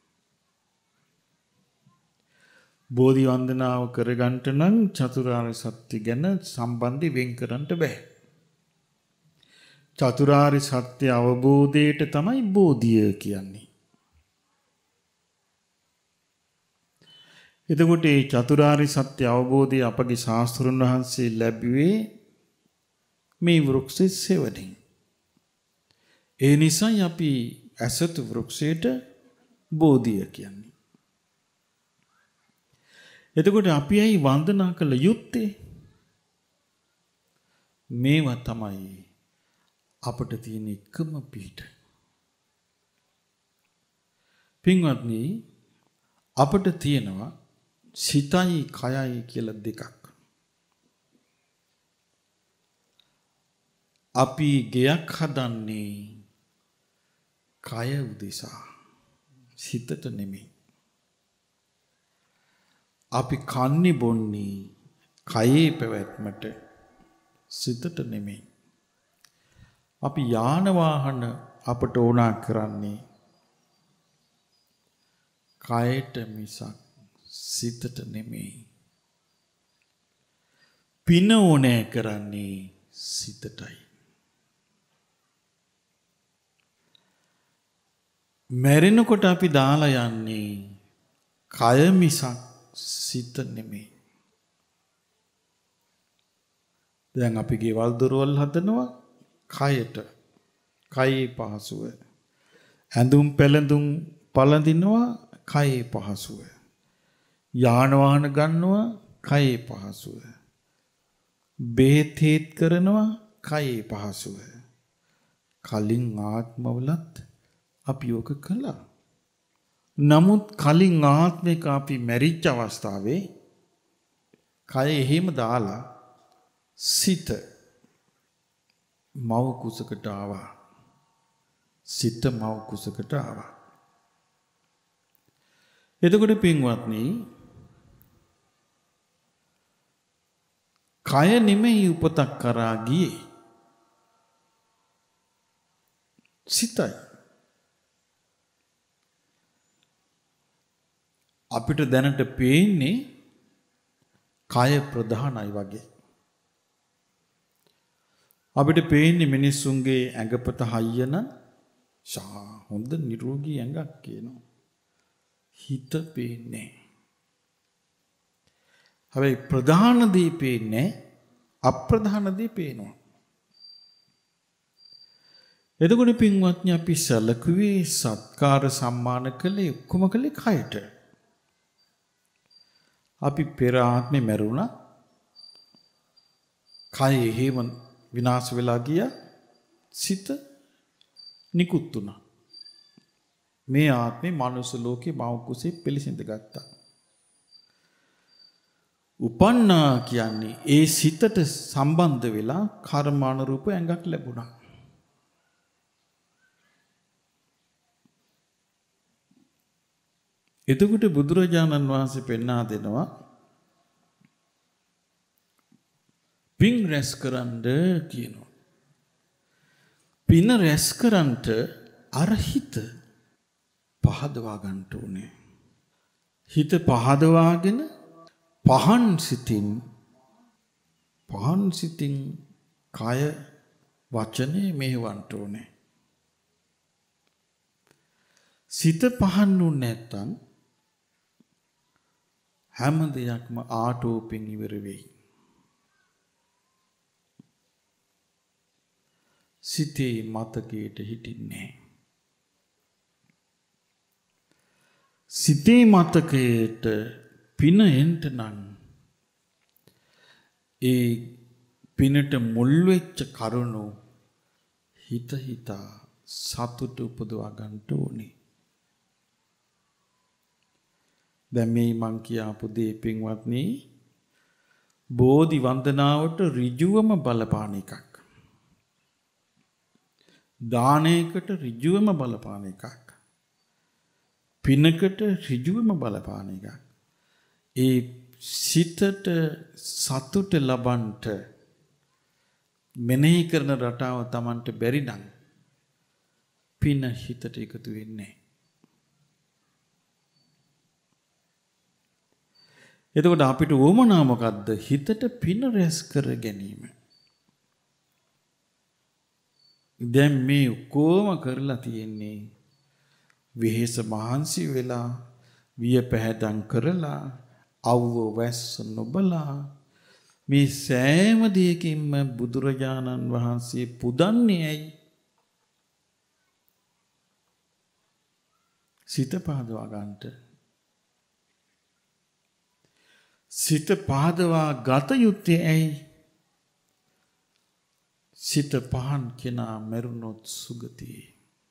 බෝධි වන්දනාව කරගන්න නම් චතුරාර්ය සත්‍ය ගැන සම්බන්ධي වෙන් කරන්න බෑ. චතුරාර්ය සත්‍ය අවබෝධයට තමයි බෝධිය කියන්නේ. එතකොට මේ චතුරාර්ය සත්‍ය අවබෝධය අපගේ ශාස්ත්‍රඥ වහන්සේ ලැබුවේ මේ වෘක්ෂයේ සෙවණින්. ඒ නිසායි අපි ඇසතු වෘක්ෂයට බෝධිය කියන්නේ. එතකොට අපි ඇයි වන්දනා කළ යුත්තේ? මේවා තමයි අපට තියෙන එකම පිට. පින්වත්නි අපට තියෙනවා සිතයි කයයි කියලා දෙකක්. අපි ගෙයක් හදන්නේ කය උදෙසා සිතට නෙමෙයි. අපි කන්නේ බොන්නේ කයේ පැවැත්මට සිතට නෙමෙයි. අපි යාන වාහන අපට ඕනා කරන්නේ කයට මිසක් සිතට නෙමෙයි. පින ඕනේ කරන්නේ සිතටයි. මැරෙනකොට අපි දාලා යන්නේ කය මිසක් සිත නෙමෙයි. දැන් අපි ගෙවල් දොරවල් හදනවා කයට. කයේ පහසුව. ඇඳුම් පැළඳුම් පළඳිනවා කයේ පහසුව. යාන වාහන ගන්නවා කයේ පහසුව. බෙහෙත් හේත් කරනවා කයේ පහසුව. කලින් ආත්මවලත් අපි යෝග කළා. නමුත් කලින් ආත්මික අපි මැරිච්ච අවස්ථාවේ කය එහෙම දාලා සිත මව කුසකට ආවා. සිත මව කුසකට ආවා. එතකොට පින්වත්නි කය නෙමෙයි උපතක් කරා ගියේ. සිතයි. අපිට දැනට පේන්නේ කය ප්‍රධානයි වගේ. අපිට පේන්නේ මිනිස්සුන්ගේ ඇඟපත හයියන ශා හොඳ නිරෝගී ඇඟක් කියනවා. හිත පේන්නේ. හැබැයි ප්‍රධාන දේ පේන්නේ අප්‍රධාන දේ පේනවා. එතකොට පින්වත්නි අපි සැලකුවේ සත්කාර සම්මාන කළේ ඔක්කොම කළේ කයට. අපි පෙර ආත්මේ මැරුණා. කය එහෙම විනාශ වෙලා ගියා. සිත නිකුත් වුණා. මේ ආත්මේ මනුස්ස ලෝකේ මව කුසේ පිළිසිඳ ගත්තා. උපන්නා කියන්නේ ඒ සිතට සම්බන්ධ වෙලා කර්මානුරූප ඇඟක් ලැබුණා. එතකොට බුදුරජාණන් වහන්සේ පෙන්වා දෙනවා පින් රැස් කරන්න කියනවා. පින රැස් කරන්නට අර හිත පහදවා ගන්න ඕනේ. හිත පහදවාගෙන පහන් සිතින් පහන් සිතින් කය වචනේ මෙහෙවන්න ඕනේ. සිත පහන් නුනේ නැත්තම් හැම දෙයක්ම ආටෝපෙන් ඉවර වෙයි. සිතේ මතකයට හිටින්නේ. සිතේ මතකයට පින එන්ට නම් ඒ පිනට මුල් වෙච්ච කරුණු හිත හිතා සතුට උපදවා ගන්න ඕනේ. දැන් මේ මං කියාපු දේ පින්වත්නි බෝධි වන්දනාවට ඍජුවම බලපාන එකක්. දානයකට ඍජුවම බලපාන එකක්. පිනකට ඍජුවම බලපාන එකක්. ඒ සිතට සතුට ලබන්නට මෙනෙහි කරන රටාව Tamanට බැරි නම් පින හිතට එකතු වෙන්නේ. එතකොට අපිට ඕමනා මොකද්ද? හිතට පින රැස් කර ගැනීම. දැන් මේ කොම කරලා තියෙන්නේ විහෙස මහන්සි වෙලා විය පැහැදම් කරලා අවුව වැස්ස නොබලා මේ සෑම දෙයකින්ම බුදුරජාණන් වහන්සේ පුදන්නේ ඇයි? සිත පහදවා ගන්නට. සිත පහදවා ගත යුත්තේ ඇයි? සිත පහන් කෙනා මරුණොත් සුගතියේ.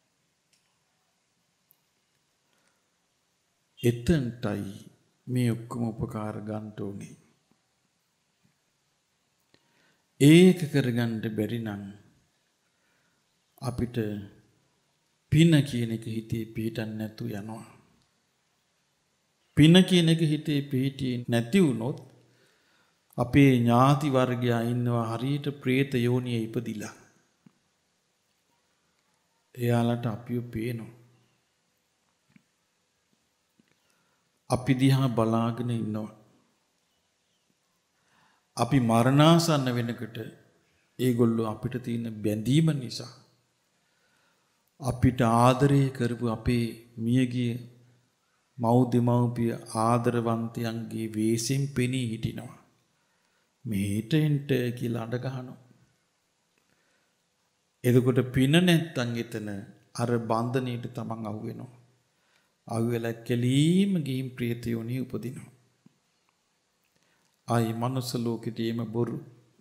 එතනටයි මේ ඔක්කොම උපකාර ගන්න ඕනේ. ඒක කරගන්න බැරි නම් අපිට පින කියන එක හිතේ පිහිටන්නේ නැතු යනවා. පින කියන එක හිතේ පිහිටියේ නැති වුණොත් අපේ ඥාති වර්ගයා ඉන්නවා හරියට പ്രേත යෝනියේ ඉපදිලා. එයාලට අපිව පේනවා. අපි දිහා බලාගෙන ඉන්නවා. අපි මරණාසන්න වෙනකොට ඒගොල්ලෝ අපිට තියෙන බැඳීම නිසා අපිට ආදරය කරපු අපේ මියගිය මව් දෙමව්පිය ආදරවන්තයන්ගේ වෙසින් පෙනී හිටිනවා. මෙහෙට එන්ට කියලා අඬ ගහනවා. එතකොට පින නැත්තම් එතන අර බන්ධනීට තමන් අහු වෙනවා. අහු වෙලා කෙලීම ගිහින් ප්‍රියතියෝනි උපදිනවා. ආයි මනුස්ස ලෝකෙදීම බොරු.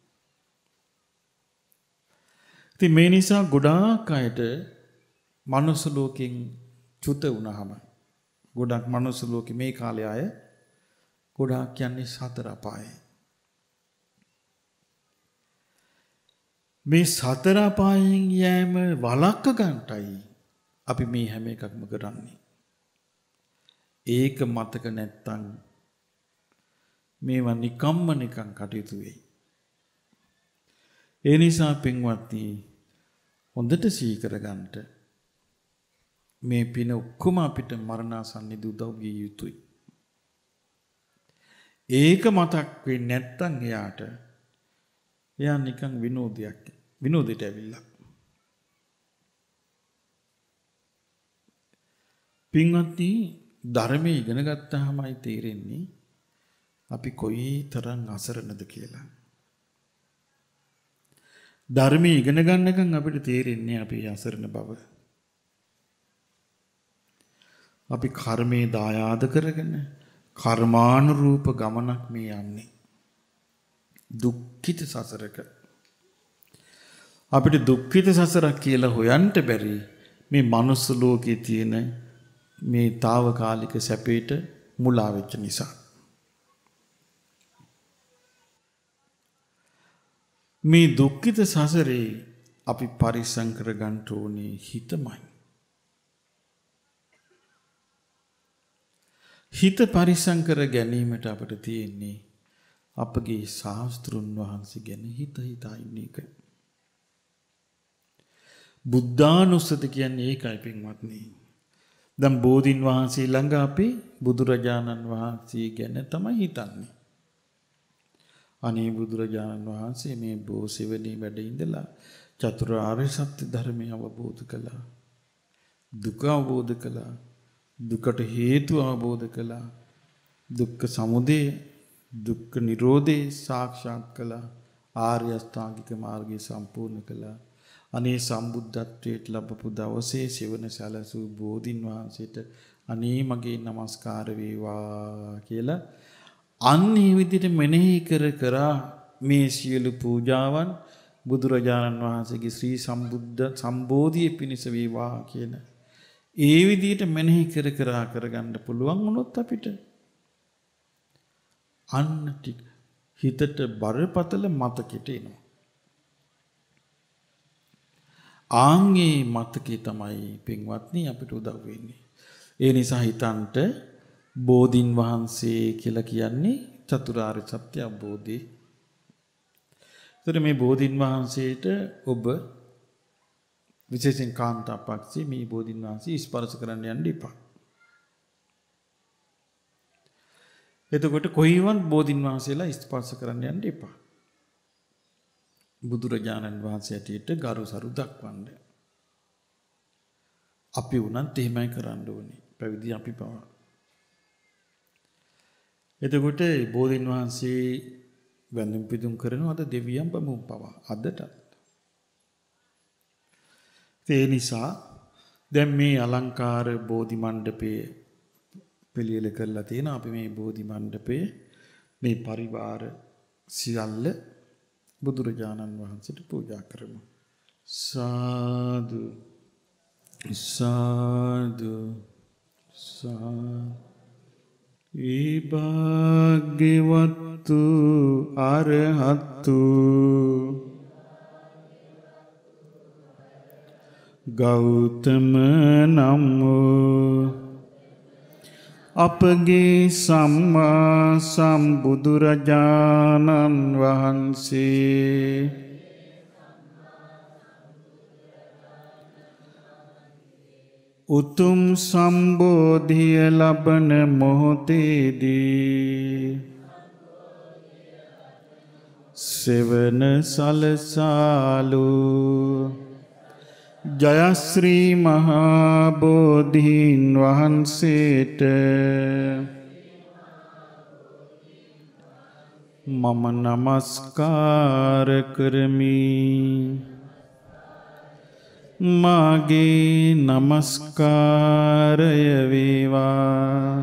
ඉතින් මේ නිසා ගොඩාක් අයට මනුස්ස ලෝකෙන් චුත වුණාම ගොඩක් මනුස්ස ලෝකෙ මේ කාලේ අය ගොඩාක් යන්නේ සතර අපායේ. මේ සතර අපායෙන් යෑම වළක්ව ගන්නටයි අපි මේ හැම එකක්ම කරන්නේ. ඒක මතක නැත්තම් මේවා නිකම්ම නිකන් කටයුතු වෙයි. ඒ නිසා පින්වත්නි හොඳට සිහි කරගන්නට මේ පින ඔක්කොම අපිට මරණාසන්නදී උදව් විය යුතුයි. ඒක මතක් වෙන්නේ නැත්තම් එයාට එයා නිකන් විනෝදයක් විනෝදයට ඇවිල්ලා. පින්වත්නි ධර්මයේ ඉගෙන ගත්තාමයි තේරෙන්නේ අපි කොයි තරම් අසරණද කියලා. ධර්මයේ ඉගෙන ගන්නකන් අපිට තේරෙන්නේ අපි අසරණ බව. අපි කර්මයේ දායාද කරගෙන කර්මානුරූප ගමනක් මේ යන්නේ. දුක්ඛිත සසරක. අපිට දුක්ඛිත සසරක් කියලා හොයන්න බැරි මේ මනුස්ස ලෝකයේ තියෙන මේ తాවකාලික සැපේට මුලා වෙච්ච නිසා. මේ දුක්ඛිත සසරේ අපි පරිසම් කර ගන්න ඕනේ හිතමයි. හිත පරිසම් කර ගැනීමට අපිට තියෙන්නේ අපගේ ශාස්ත්‍රුන් වහන්සේ ගැන හිත හිතා ඉන්න එක. බුද්ධානුස්සති කියන්නේ ඒකයි පින්වත්නි. දැන් බෝධින් වහන්සේ ළඟ අපි බුදුරජාණන් වහන්සේ ගැන තමයි හිතන්නේ. අනේ බුදුරජාණන් වහන්සේ මේ බෝසෙවණේ වැඩ ඉඳලා චතුරාර්ය සත්‍ය ධර්මය අවබෝධ කළා. දුක අවබෝධ කළා. දුකට හේතු අවබෝධ කළා. දුක්ඛ සමුදය දුක්ඛ නිරෝධේ සාක්ෂාත් කළා. ආර්ය අෂ්ටාංගික මාර්ගය සම්පූර්ණ කළා. අනේ සම්බුද්ධත්වයට ලැබපු දවසේ සෙවණ සැලසූ බෝධින් වහන්සේට අනේ මගේ নমස්කාර වේවා කියලා අන්නේ විදිහට මෙනෙහි කර කර මේ සියලු පූජාවන් බුදුරජාණන් වහන්සේගේ ශ්‍රී සම්බුද්ධ සම්බෝධිය පිණිස වේවා කියන ඒ විදිහට මෙනෙහි කර කර කරගන්න පුළුවන් වුණොත් අපිට අන්න ටික හිතට බරපතල මතකෙට එනවා. ආන්ගේ මතකේ තමයි පින්වත්නි අපිට උදව් වෙන්නේ. ඒ නිසා හිතන්ට බෝධින් වහන්සේ කියලා කියන්නේ චතුරාර්ය සත්‍ය අවබෝධය. ඒතර මේ බෝධින් වහන්සේට ඔබ විශේෂයෙන් කාන්තා පක්ෂේ මේ බෝධින් වහන්සේ ස්පර්ශ කරන්න යන්න එපා. එතකොට කොයිවත් බෝධින් වහන්සේලා ස්පර්ශ කරන්න යන්න එපා. බුදුරජාණන් වහන්සේ ඇටියට ගරු සරු දක්වන්න. අපි උනත් එහෙමයි කරන්න ඕනේ. පැවිදි අපි පවා. එතකොට බෝධින් වහන්සේ වැඳුම් පිදුම් කරනවා අද දෙවියන් බමුණු පවා අදට. ඒ නිසා දැන් මේ අලංකාර බෝධි මණ්ඩපයේ පිළියෙල කරලා තියෙන අපි මේ බෝධි මණ්ඩපයේ මේ පරිවාර සියල්ල බුදුරජාණන් වහන්සේට පූජා කරමු. සාදු සාදු සාදු. ඒ භාග්‍යවත්තු අරහත්තු ගෞතම නමෝ අපගේ සම්මා සම්බුදුරජාණන් වහන්සේ උතුම් සම්බෝධිය ලබන මොහොතේදී සෙවන සලසාලු ජයශ්‍රී මහා බෝධීන් වහන්සේට මම නමස්කාර කරමි. මාගේ නමස්කාරය වේවා.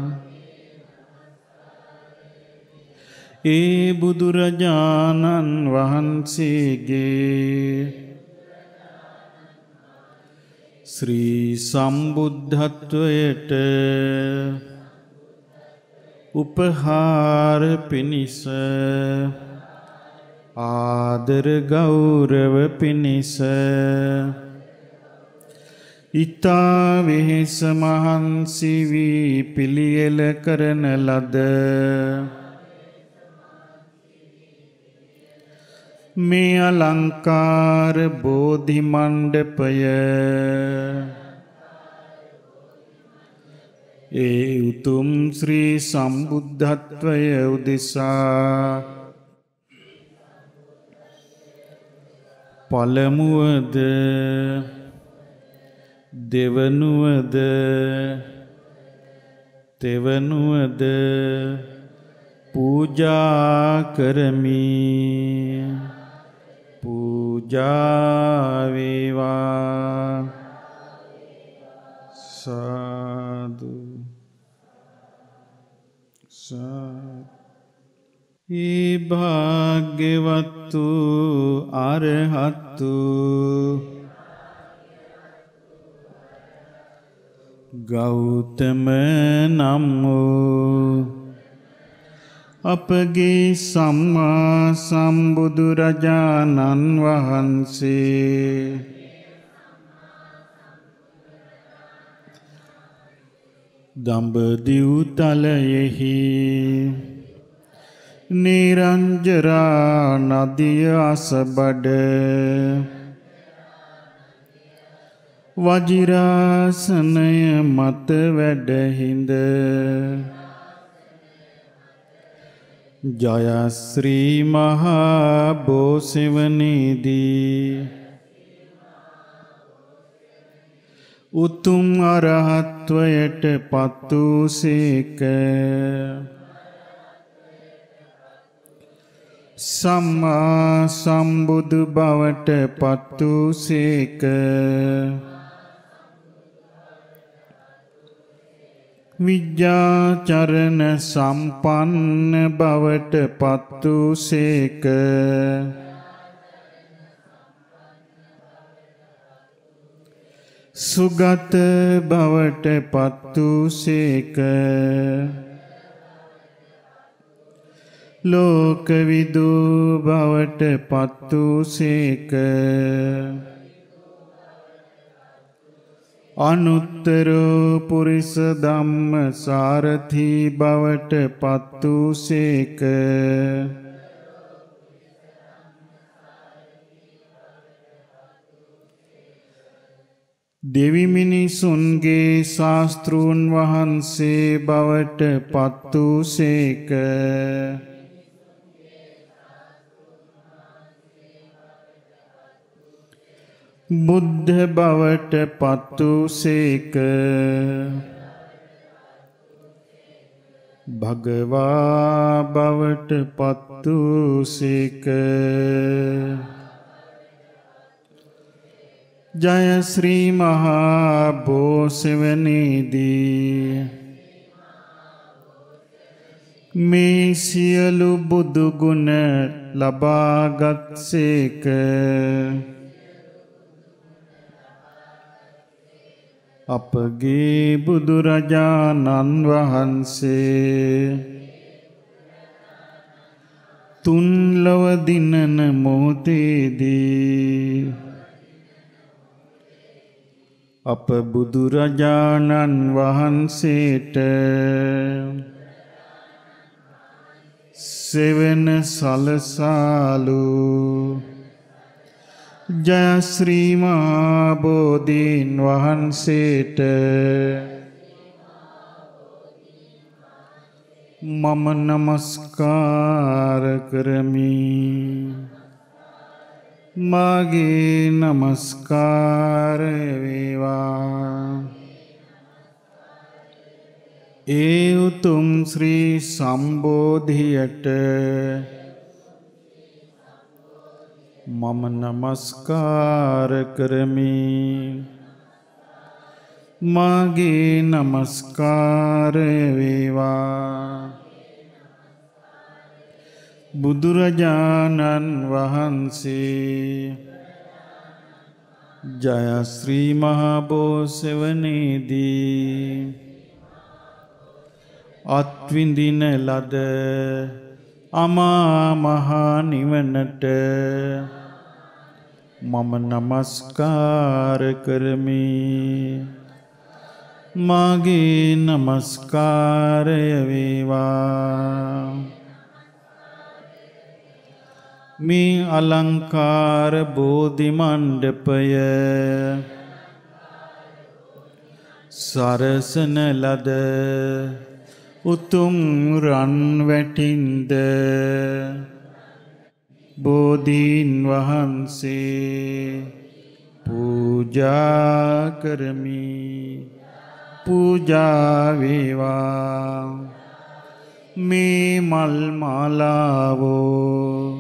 ඒ බුදුරජාණන් වහන්සේගේ ශ්‍රී සම්බුද්ධත්වයට උපහාර පිණිස ආදර ගෞරව පිණිස ඊතා වෙහෙස මහන්සි වී පිළියෙල කරන ලද මේ අලංකාර බෝධි මණ්ඩපය ඒ උතුම් ශ්‍රී සම්බුද්ධත්වය උදෙසා පළමුවද දෙවනුවද තෙවනුවද පූජා කරමි. පූජා වේවා. සාදු සාදු. ඒ භාග්‍යවත්තු අරහත්තු ගෞතම නම් වූ අපගේ සම්මා සම්බුදුරජාණන් වහන්සේ දඹදිව් තලයෙහි නිරංජරා නදිය අසබඩ වජිරාසනය මත වැඩහිඳ ජයශ්‍රී මහා බෝසෙවණේදී උතුම් අරහත්වයට පත් වූ සේක. සම්මා සම්බුදු බවට පත් වූ සේක. විජ්ජාචරණ සම්පන්න බවට පත් වූ සේක. සුගත බවට පත් වූ සේක. ලෝකවිදු බවට පත් වූ සේක. අනුත්තර පුරිස ධම්ම සාරථි බවට පත් වූ සේක. දෙවි මිනිසුන්ගේ ශාස්තෘන් වහන්සේ බවට පත් වූ සේක. බුද්ධ බවට පත් වූ සේක. භගවා බවට පත් වූ සේක. ජය ශ්‍රී මහා බෝසෙවණේදී මේ සියලු බුදු ගුණ ලබාගත් සේක. අපගේ බුදුරජාණන් වහන්සේ තුන් ලොව දිනන මොහොතේදී අප බුදුරජාණන් වහන්සේට සෙවන සලසාලු. ජය ශ්‍රී මහා බෝධීන් වහන්සේට මම නමස්කාර කරමි. මාගේ නමස්කාර වේවා. ඒ උතුම් ශ්‍රී සම්බෝධියට මම නමස්කාර කරමි. මාගේ නමස්කාර වේවා. බුදුරජාණන් වහන්සේ ජය ශ්‍රී මහා බෝසෙවණේදී අත්විඳින ලද අමා මහ නිවනට මම නමස්කාර කරමි. මාගේ නමස්කාරය වේවා. මේ අලංකාර බෝධි මණ්ඩපය සරසන ලද උතුම් රන් වැටින්ද බෝධීන් වහන්සේ පූජා කරමි. පූජා වේවා. මේ මල් මාලාවෝ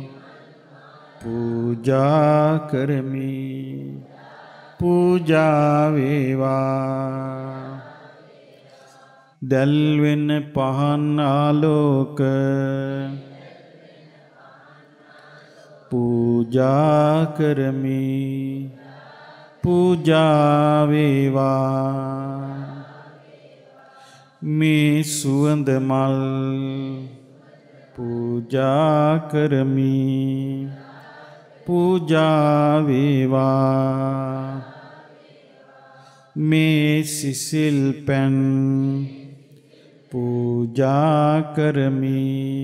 පූජා කරමි. පූජා වේවා. දැල්වෙන පහන් ආලෝක පූජා කරමි පූජා වේවා මේ සුවඳ මල් පූජා කරමි පූජා වේවා මේ සිසිල් පැන් පූජා කරමි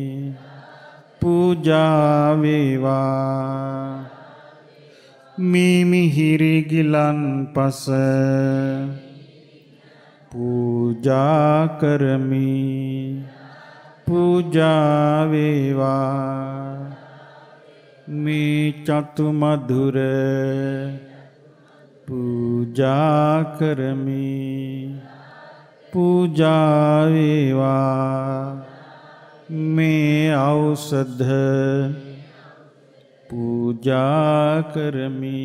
පූජා වේවා මේ මිහිරි ගිලන් පස පූජා කරමි පූජා වේවා මේ චතු මధుර පූජා කරමි පූජා වේවා මේ ඖෂධ පූජා කරමි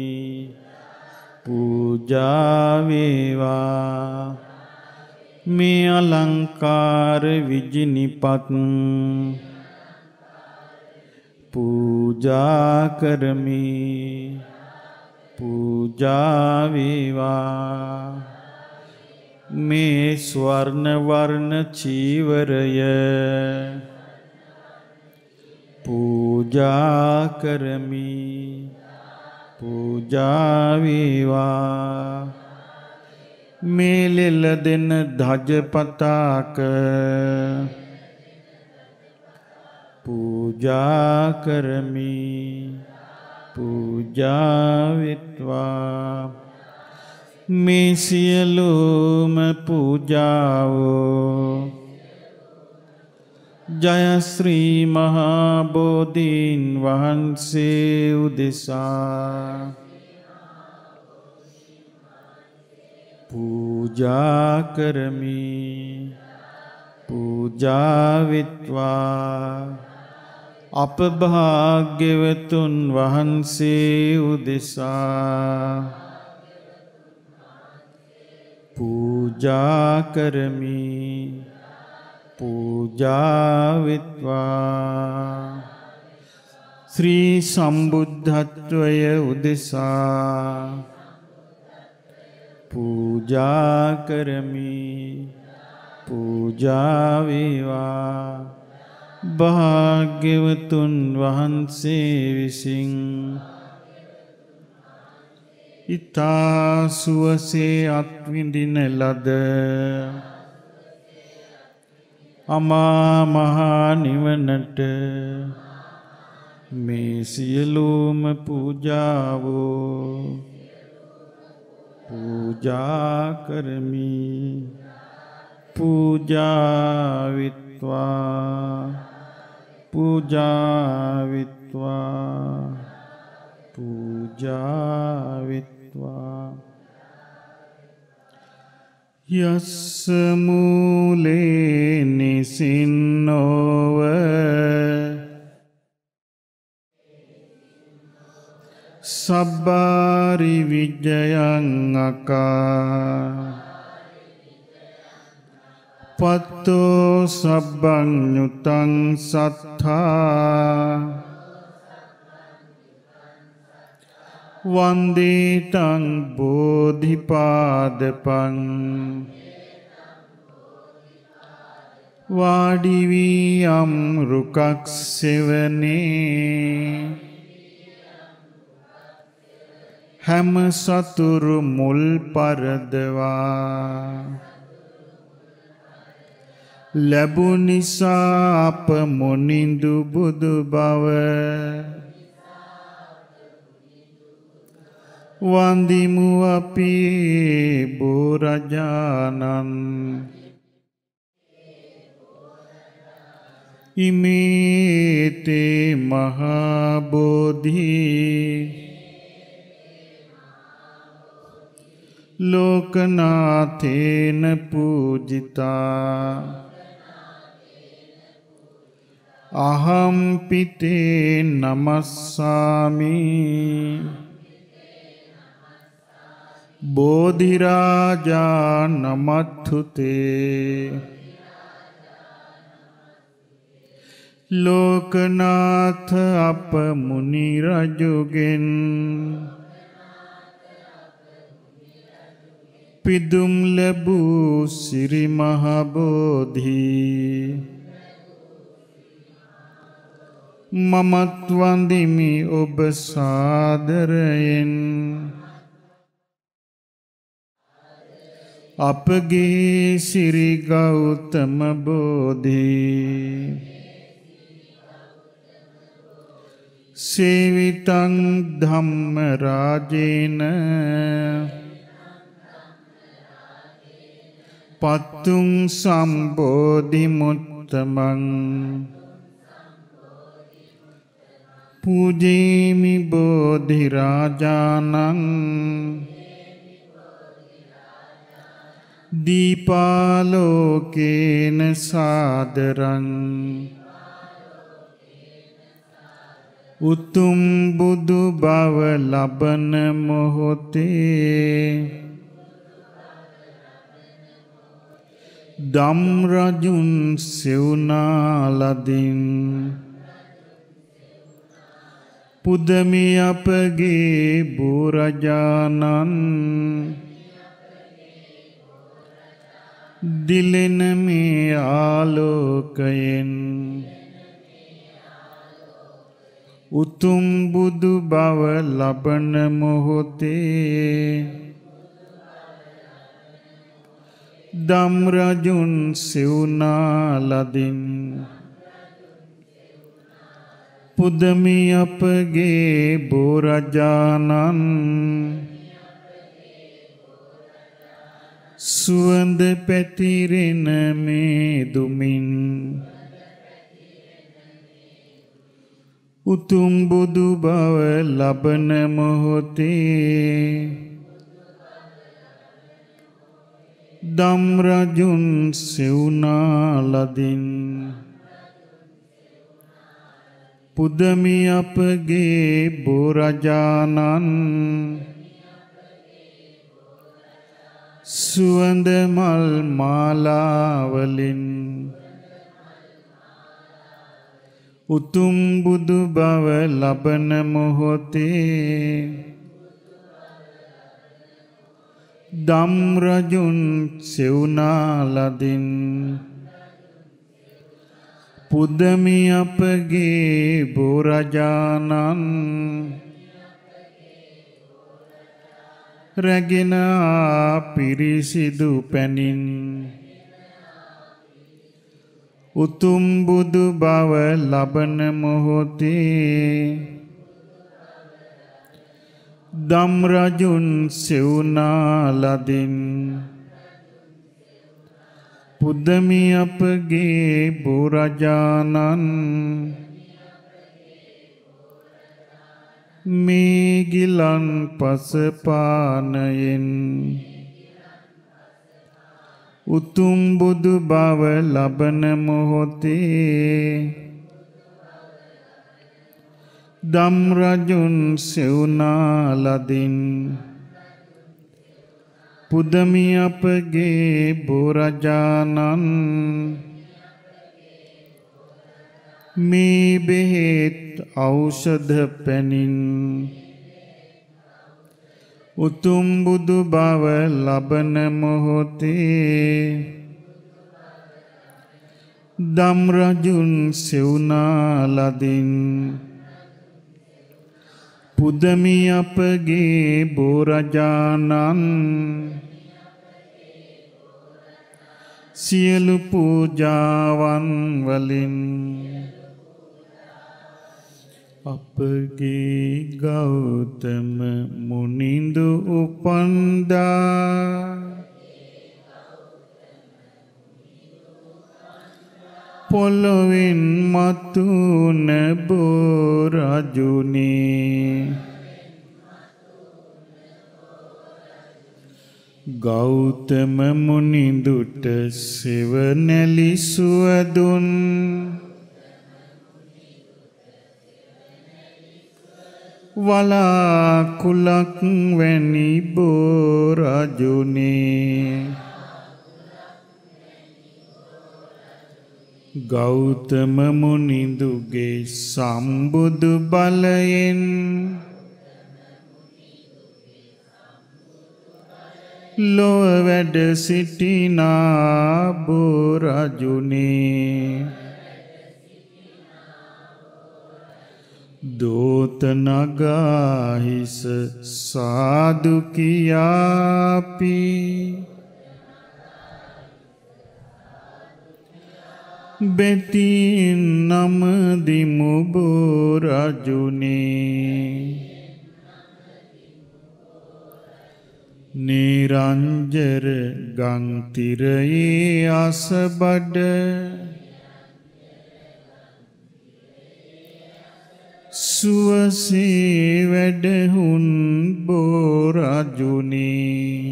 පූජා වේවා මේ අලංකාර විජිනිපත් පූජා කරමි පූජා වේවා මේ ස්වර්ණ වර්ණ චීවරය පූජා කරමි පූජා වේවා මේ ලෙල දෙන ධජ පතාක පූජා කරමි පූජා වෙත්වා මේ සියලුම පූජාවෝ ජය ශ්‍රී මහා බෝධීන් වහන්සේ උදෙසා පූජා කරමි පූජා වෙත්වා අප භාග්‍යවතුන් වහන්සේ උදෙසා පූජා කරමි පූජා වෙත්වා ශ්‍රී සම්බුද්ධත්වය උදෙසා පූජා කරමි පූජා වේවා භාග්‍යවතුන් වහන්සේ විසින් ඉතා සුවසේ අත්විඳින ලද අමා මහා නිවනට මේ සියලුම පූජාවෝ පූජා කරමි පූජා විත්වා පූජා විත්වා පූජා විත්වා යස්ස මූලේ නිසින්නෝව සබ්බාරි විජයං අකා පත්තෝ සබ්බං ඤුතං සත්තා වන්දිතං බෝධිපාදපං වාඩි වී යම් රුකක් සෙවනේ හැම සතුරු මුල් පරදවා ලැබුනිසා අප මොනිඳු බුදු බව වන්දිමු අපි බුරජාණන් ඉමේතේ මහා බෝධි ලෝකනාථේන පූජිතා අහම් පිතේ නමස්සාමි බෝධිරාජා නමත්තුතේ ලෝකනාථ අප මුනි රජුගෙන් පිදුම් ලැබූ සිරි මහ බෝධි මමත් වන්දිමි ඔබ සාදරයෙන් අපගේ සිරි ගෞතම බෝධි සේවිතං ධම්ම රාජේන පත්තුං සම්බෝධි මුත්තමං පූජේමි බෝධි රාජානං දීපාලෝකේන සාදරං උතුම් බුදු බව ලබන මොහොතේ දම් රජුන් සෙවුනාලදින් පුදමි අපගේ බුරජාණන් දිලෙන මේ ආලෝකයෙන් උතුම් බුදු බව ලබන මොහොතේ දම් රජුන් සෙවුනාලදින් පුදමි අපගේ බුරජාණන් සුවඳ පැතිරෙන මේ දුමින් උතුම් බුදු බව ලබන මොහොතේ දම් රජුන් සෙවුනාලදින් පුදමි අපගේ බුරජාණන් සුවඳ මල් මාලාවලින් උතුම් බුදු බව ලබන මොහොතේ දම් රජුන් සෙවුනාලදින් පුදමි අපගේ බුරජාණන් රැගෙන පිරිසිදු පැනින් උතුම් බුදු බව ලබන මොහොතේ දම් රජුන් සෙවුනාලදින් පුදමි අපගේ බුරජාණන් මේ ගිලන් පසපානයෙන් උතුම් බුදු බව ලබන මොහොතේ දම් රජුන් සෙවුනාලදින් පුදමි අපගේ බුරජාණන් මේ බෙහෙත් ඖෂධ පැනින් උතුම් බුදු බව ලබන මොහොතේ දම් රජුන් සෙවුනාලදින් පුදමි අපගේ බුරජාණන් සියලු පූජාවන් වලින් අපගේ ගෞතම මුනිඳු උපන්දා පොළොවෙන් මතුන බෝරජුනේ ගෞතම මුනිඳුට සෙවණැලි සුවදුන් වලාකුලක් වැනි බෝරජුනේ ගෞතම මුනිඳුගේ සම්බුදු බලයෙන් ලොව වැඩ සිටිනා බෝරජුනේ දෝත නගාහිස සාදු කියාපි බෙතින් නමදිමු බෝරජුනේ නිරංජර ගංතිරයේ අසබඩ සුවසේ වැඩහුන් බෝරජුනේ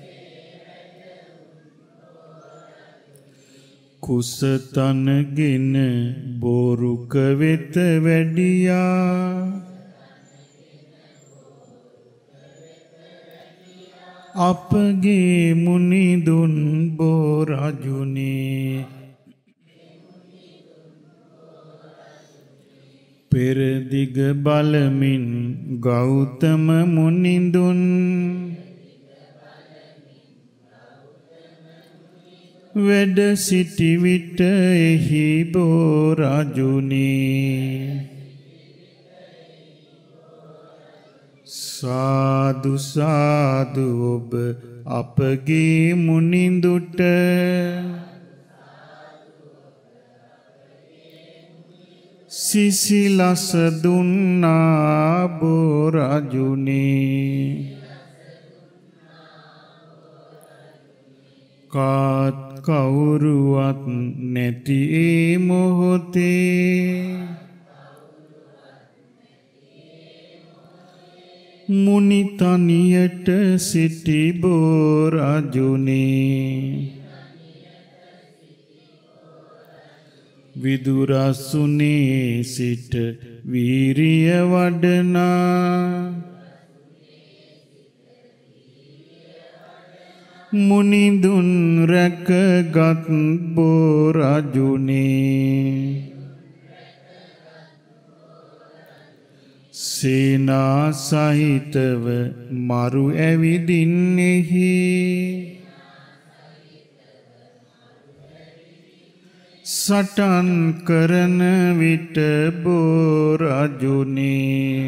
කුසතනගෙන බෝරුක වෙත වැඩියා අපගේ මුනිදුන් බෝරජුනේ පෙරදිග බලමින් ගෞතම මුනිදුන් වැඩ සිටි විට එහි බෝරජුනේ සාදු සාදු ඔබ අපගේ මුනිඳුට සිසිලස දුන්නා බෝරජුනේ කාත් කවුරුවත් නැති ඒ මොහොතේ මුනිතනියට සිටි බෝරජුනේ විදුරසුනේ සිට වීරිය වඩනා මුනිදුන් රැකගත් බෝරජුනේ සේනා සහිතව මරු ඇවිදින්නෙහි සටන් කරන විට බෝරජුනේ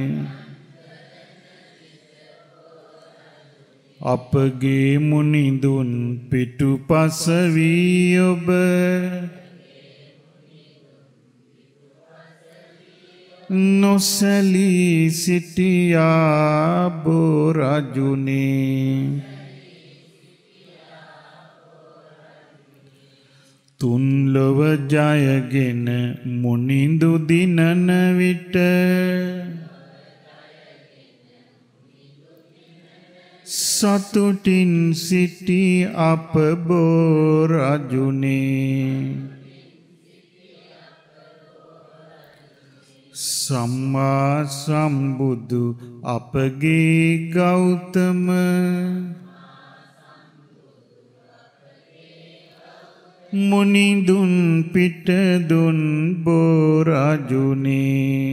අපගේ මුනිදුන් පිටුපස වී ඔබ නොසැලී සිටියා බෝරජුනේ තුන්ලොව ජයගෙන මුනිඳු දිනන විට සතුටින් සිටි අප බෝරජුනේ සම්මා සම්බුදු අපගේ ගෞතම මුනිදුන් පිටදුන් බෝරජුනේ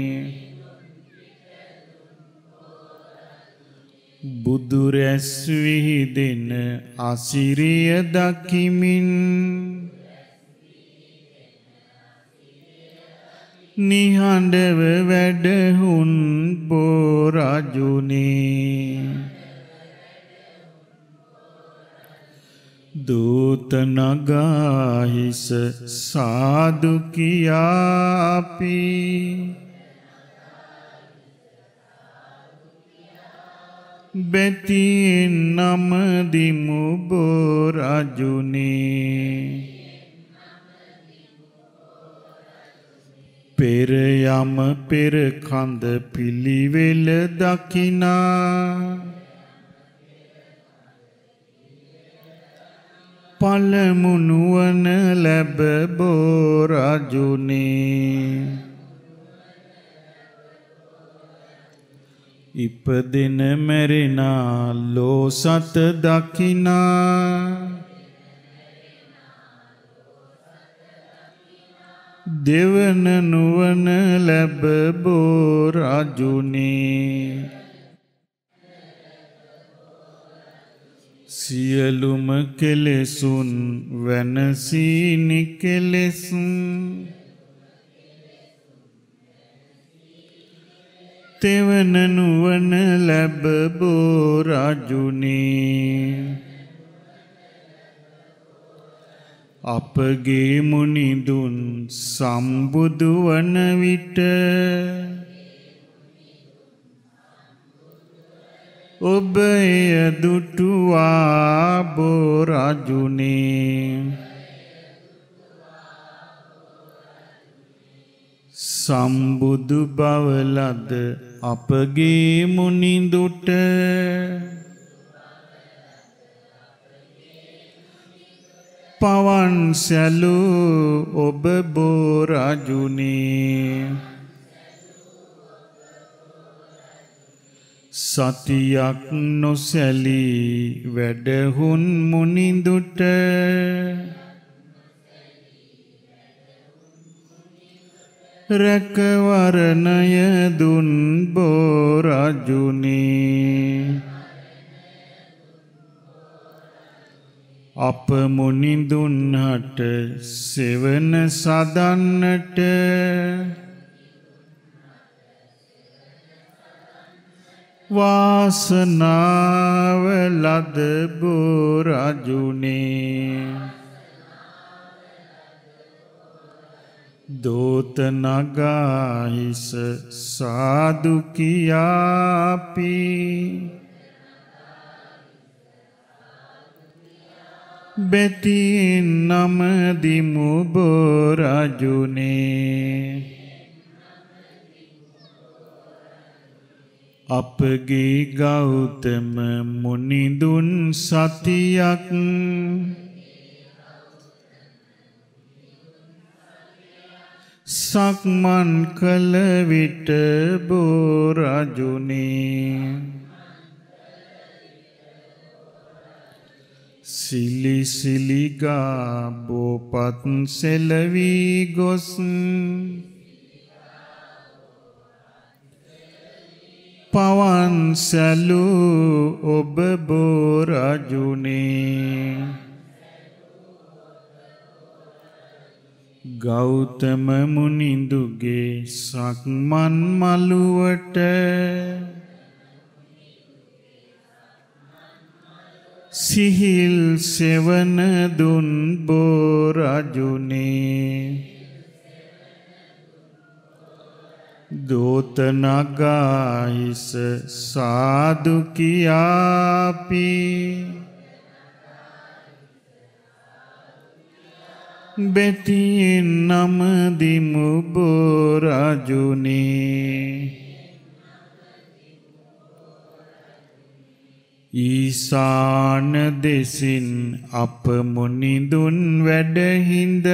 බුදුරැස් විහිදෙන අසිරිය දකිමින් නිහඬව වැඩහුන් බෝරජුනේ දූත නගාහිස සාදු කියාපි බෙතින් නමදිමු බෝරජුනේ පෙර යම පෙර කඳ පිළිවෙල දකිනා පළමු නුවණ ලැබ බෝරජුනේ ඉපදෙන මැරෙනා ලෝසත දකිනා දෙවන නුවණ ලැබ බෝ රජුනේ සියලුම කෙලෙසුන් වෙනසී නිකෙලෙසුන් තෙවන නුවණ ලැබ බෝ රජුනේ අපගේ මුනිදුන් සම්බුදු වන විට ඔබ එය දුටුවා බෝ රජුනේ සම්බුදු බව ලද අපගේ මුනිදුට පවන් සැලූ ඔබ බෝ රජුනේ සතියක් නොසැලී වැඩහුන් මුනිදුට රැකවරණය දුන් බෝ රජුනේ අප මුනිදුන්හට සෙවන සදන්නට වාසනාව ලද බෝ රජුනේ දෝත නගාහිස සාදු කියාපි බෙතින් නමදිමු බෝ රජුනේ අපගේ ගෞතම මුනිදුන් සතියක් සක්මන් කළ විට බෝ රජුනේ සිලි සිලිගා බෝපත් සෙලවී ගොස් පවන් සැලූ ඔබ බෝ රජුනේ ගෞතම මුනිඳුගේ සක්මන් මළුවට සිහිල් සෙවන දුන් බෝ රජුනේ දෝත නගාහිස සාදු කියාපි බෙතින් නමදිමු බෝ රජුනේ ඊසාන දෙසින් අප මුනිදුන් වැඩහිඳ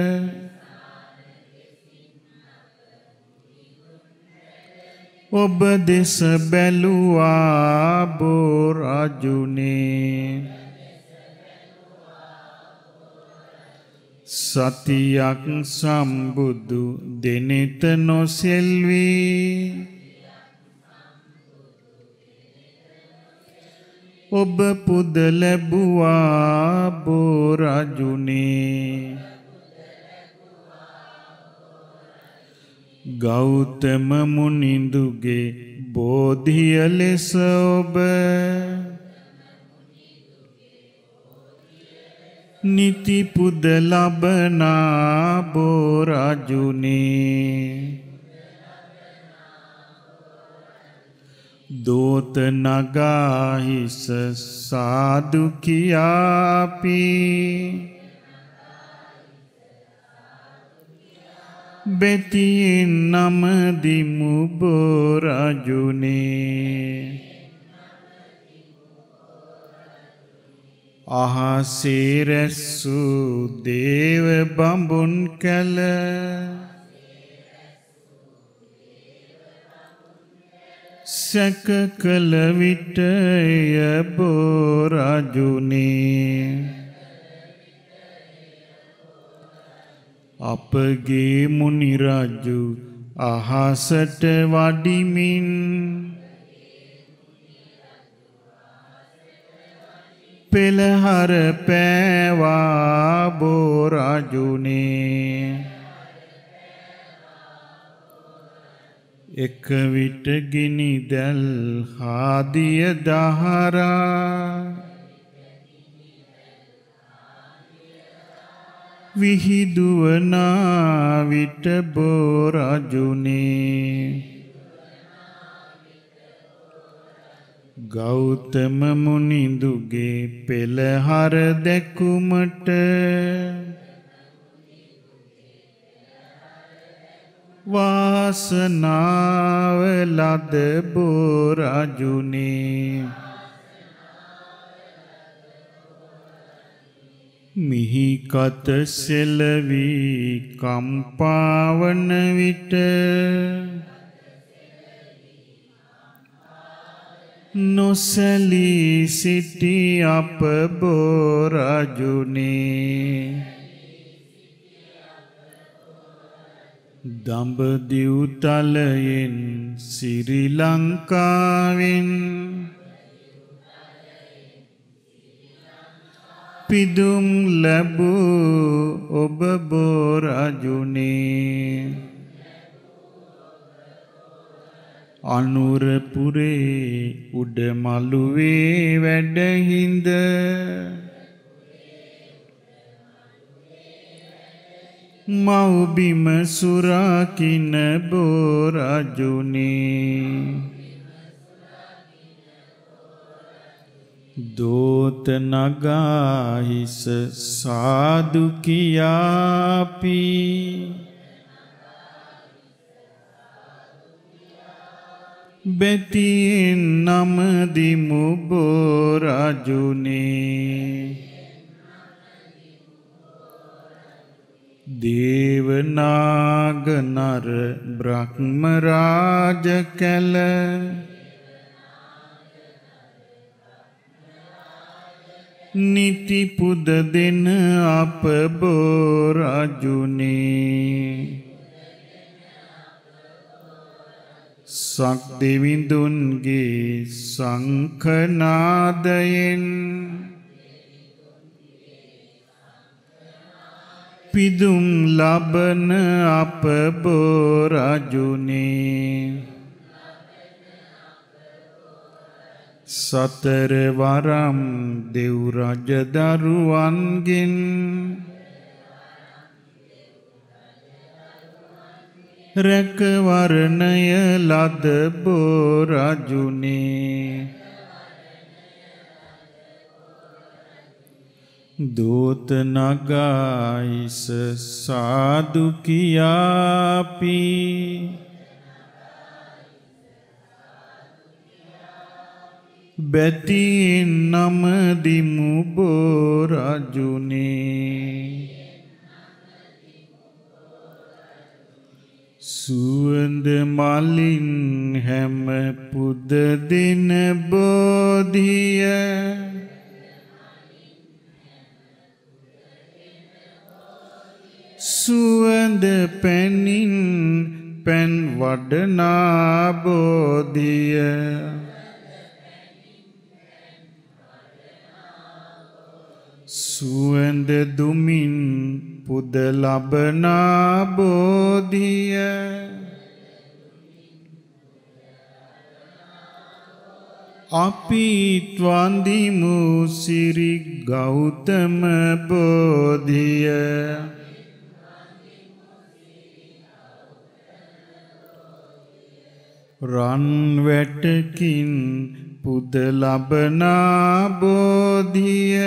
ඔබ දෙස බැලුවා බෝ රජුනේ සතියක් සම්බුදු දෙනෙත නොසෙල්වී ඔබ පුද ලැබුවා බෝ රජුනේ ගෞතම මුනිඳුගේ බෝධිය ලෙස ඔබ නිති පුද ලබනා බෝ රජුනේ දෝත නගාහිස සාදු කියාපි බෙතින් නමදිමු බෝ රජුනේ අහසේ රැස්සූ දේව බඹුන් කැල සැක කළ විට එය බෝ රජුනේ අපගේ මුනි රජු අහසට වඩිමින් පෙළහර පෑවා බෝ රජුනේ එක විට ගිනි දැල් හාදිය දහරා විහිදුවනා විට බෝ රජුනේ ගෞතම මුනිඳුගේ පෙළහර දැකුමට වාසනාව ලද බෝ රජුනේ මිහි කත සෙලවි කම්පාවන විට නොසැලී සිටි අප බෝ රජුනේ දඹදිව් තලයෙන් ශ්‍රී ලංකාවෙන් පිදුම් ලැබූ ඔබ බෝ රජුනේ අනුරපුරේ උඩමළුවේ වැඩහිඳ මව්බිම සුරකින්න බෝ රජුනේ දෝත නගාහිස සාදු කියාපි බෙතියෙන් නමදිමු බෝ රජුනේ දේවනාග නර බ්‍රහ්ම රාජ කැල නිති පුද දෙන අප බෝ රජුනේ සක් දෙවිඳුන්ගේ සංඛනාදයෙන් පිදුම් ලබන අප බෝ රජුනේ සතර වරම් දෙව් රජ දරුවන්ගෙන් රැකවරණය ලද බෝ රජුනේ දෝත නගායිස සාදු කියාපි බැතියෙන් නමදිමු බෝ රජුනේ සුවඳ මලින් හැම පුද දින බෝධිය සුවඳ පැනින් පැන් වඩනා බෝධිය සුවඳ දුමින් පුද ලබනා බෝධිය අපිත් වන්දිමු සිරි ගෞතම බෝධිය රන් වැටකින් පුද ලබනා බෝධිය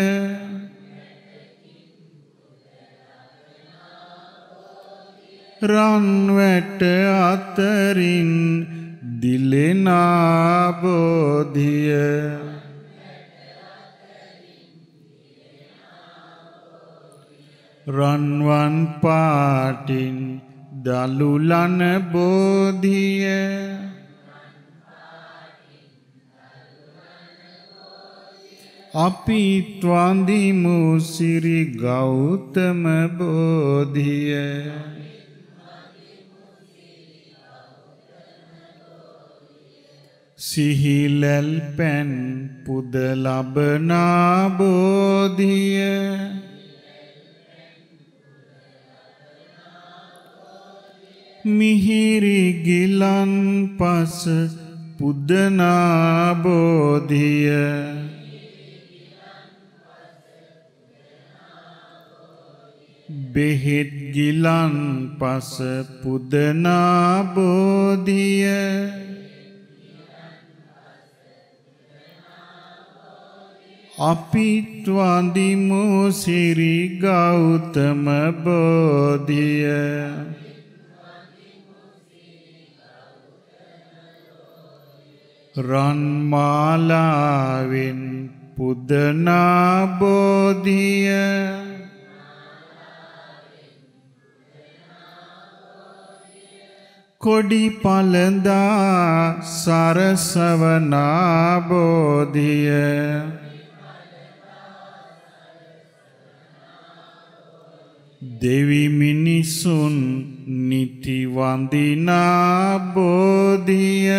රන් වැට අතරින් දිලෙනා බෝධිය රන්වන් පාටින් දලුලන බෝධිය අපි ත්වන්දිමු සිරි ගෞතම බෝධිය සිහිලල් පැන් පුද ලබනා බෝධිය මිහිරි ගිලන් පස පුදනා බෝධිය බෙහෙත් ගිලන් පස පුදනා බෝධිය අපිත් වඳිමු සිරි ගෞතම බෝධිය රන් මාලාවෙන් පුදනා බෝධිය කොඩි පළඳා සරසවනා බෝධිය දෙවි මිනිසුන් නිති වඳිනා බෝධිය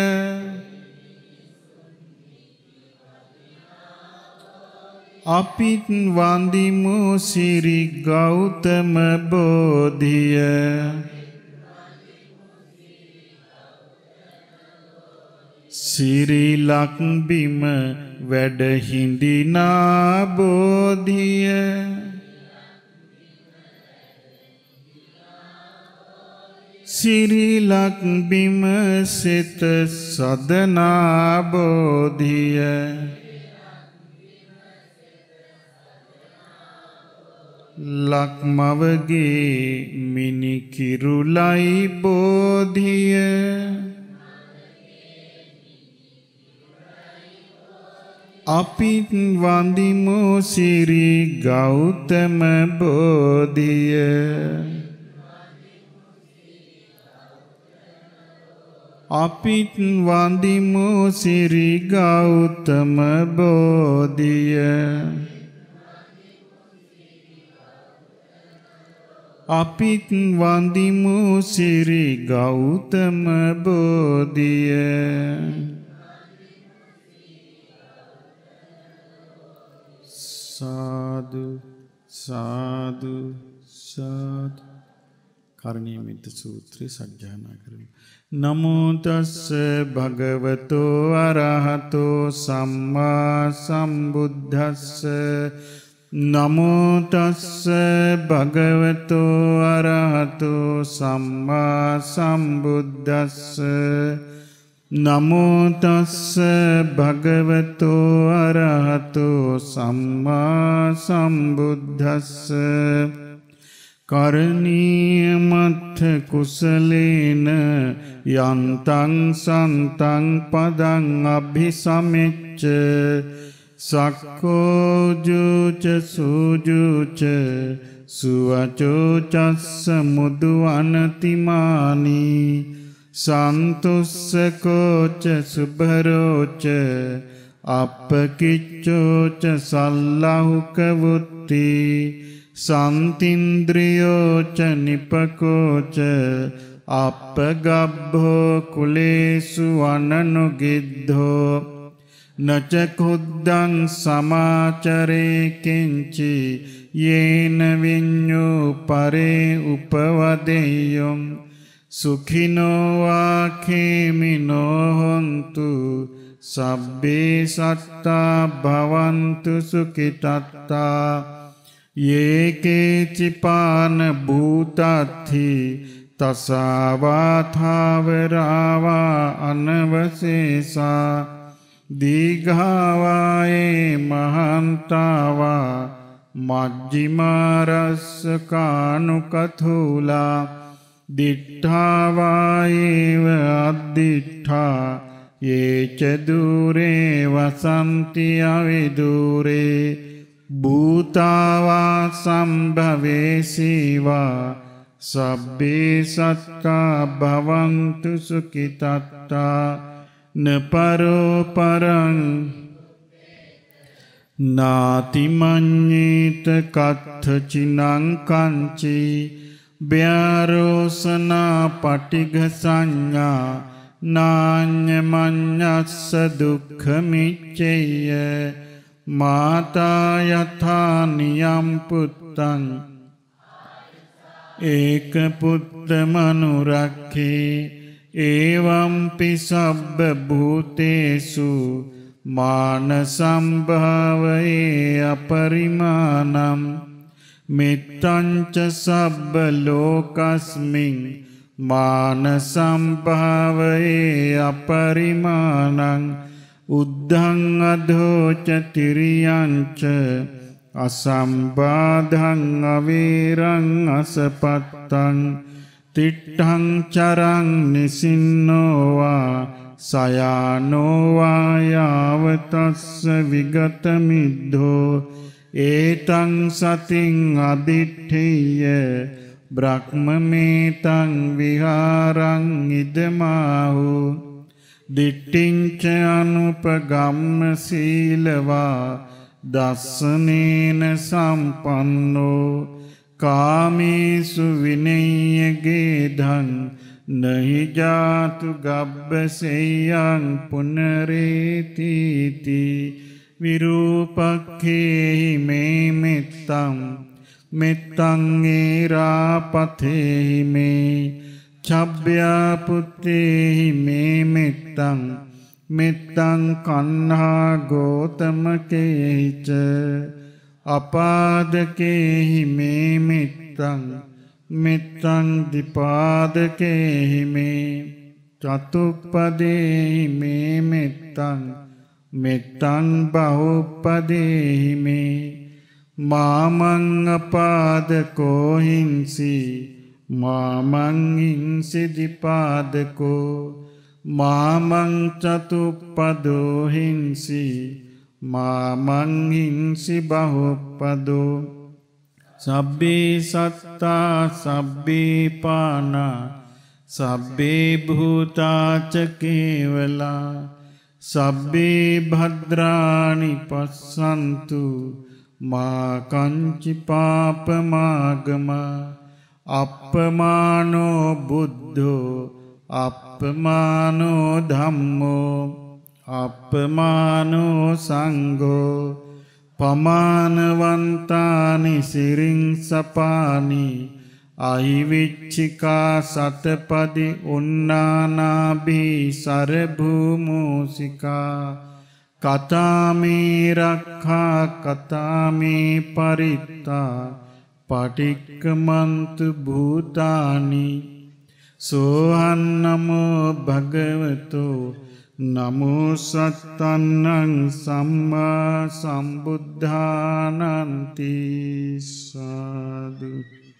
අපිත් වඳිමු සිරි ගෞතම බෝධිය සිරිලක් බිම වැඩ හිඳිනා බෝධිය සිරිලක් බිම සිත සදනා බෝධිය ලක්මවගේ මිනිකිරුලයි බෝධිය අපිත් වඳිමු සිරි ගෞතම බෝධිය අපිත් වඳිමු සිරි ගෞතම බෝධිය අපිත් වඳිමු සිරි ගෞතම බෝධිය සාදු සාදු සාදු කරණීය මෙත්ත සූත්‍රය සජ්ජායනා කරමු. නමෝ තස්ස භගවතෝ අරහතෝ සම්මා සම්බුද්දස්ස නමෝ තස්ස භගවතෝ අරහතෝ සම්මා සම්බුද්දස්ස නමෝ තස්ස භගවතෝ අරහතෝ සම්මා සම්බුද්දස්ස කරණීය මත්ථ කුසලේන යන්තං සන්තං පදං අභිසමෙච්ච සක්කෝජුච සූජුච සුවචෝ චස්ස මුදු අනතිමානි සන්තුස්සකෝච සුභරෝච අප්පකිච්චෝච සල්ලහුක වුත්ති සන්තින්ද්‍රියෝච නිපකෝච අප්පගබ්බෝ කුලේසු අනනුගිද්ධෝ නච කුද්දං සමාචරේ කිංචි යේන විඤ්ඤෝ පරේ උපවදෙය්‍යං සුඛිනෝ වාඛේමිනෝ හොන්තු සබ්බේ සත්තා භවන්තු සුඛිතත්තා යේකේචිපාන භූතත්ථි තසාවාථාවරාවා අනවසේසා දීඝාවායේ මහන්තාවා මජ්ජිමාරස්සකානුකථූලා දිට්ඨාවායේව අද්දිට්ඨා යේච දුරේ වසන්ති අවිදුරේ භූතාවා සම්භවේසීවා සබ්බේ සත්තා භවන්තු සුඛිතත්තා නපරෝ පරං නාතිමඤ්ඤේත කත්ථ චිනං කංචි ව්‍යාරෝසනා පටිඝ සංඥා නාඤ්ඤමඤ්ඤස්ස දුක්ඛ මිච්ඡේය මාතා යථා නියම් පුත්තං ඒක පුත්ත මනුරක්ඛේ එවම්පි සබ්බ භූතේසු මාන සම්භාවයේ අපරිමාණං මෙත්තංච සබ්බ ලෝකස්මින් මාන සම්භාවයේ අපරිමාණං උද්ධං අධෝච තිරියංච අසම්බාධං අවීරං අසපත්තං තිට්ඨං චරං නිසින්නෝවා සයානෝවා යාවතස්ස විගත මිද්ධෝ ඒතං සතින් අදිට්ඨිය බ්‍රහ්මමේතං විහාරං ඉදමාහු දිට්ඨිංච අනුපගම්ම සීලවා දස්සනේන සම්පන්නෝ කාමේසු විනය්‍යගේ ධං නහි ජාතු ගබ්බසෙයං පුනරේතිති විරූපක්ඛේහි මේ මෙත්තං මෙත්තං ඒරාපතේහි මේ චබ්බ්‍යා පුත්තේහි මේ මෙත්තං මෙත්තං කන්හා ගෝතමකේහිච අපාදකේහි මේ මෙත්තං මෙත්තං දිපාදකේහි මේ චතුප්පදේහි මේ මෙත්තං මෙත්තං බහුප්පදේහි මේ මාමං අපාදකෝ හිංසි මාමං හිංසි දිපාදකෝ මාමං චතුප්පදෝ හිංසි මාමං හිංසි බහුප්පදෝ සබ්බේ සත්තා සබ්බේ පානා සබ්බේ භූතාච කේවලා සබ්බේ භද්‍රානි පස්සන්තු මා කංචි පාපමාගම අප්පමානෝ බුද්ධෝ අප්පමානෝ ධම්මෝ අප්පමානෝ සංඝෝ පමානවන්තානි සිරින් සපානි අහිවිච්චිකා සතපදි උන්නානාභී සරභූමූසිකා කතාමේ රක්ඛා කතාමේ පරිත්තා පටික්කමන්තු භූතානි සෝහන් නමෝ භගවතෝ නමෝ සත්තන්නං සම්මා සම්බුද්ධානන්ති සාදු.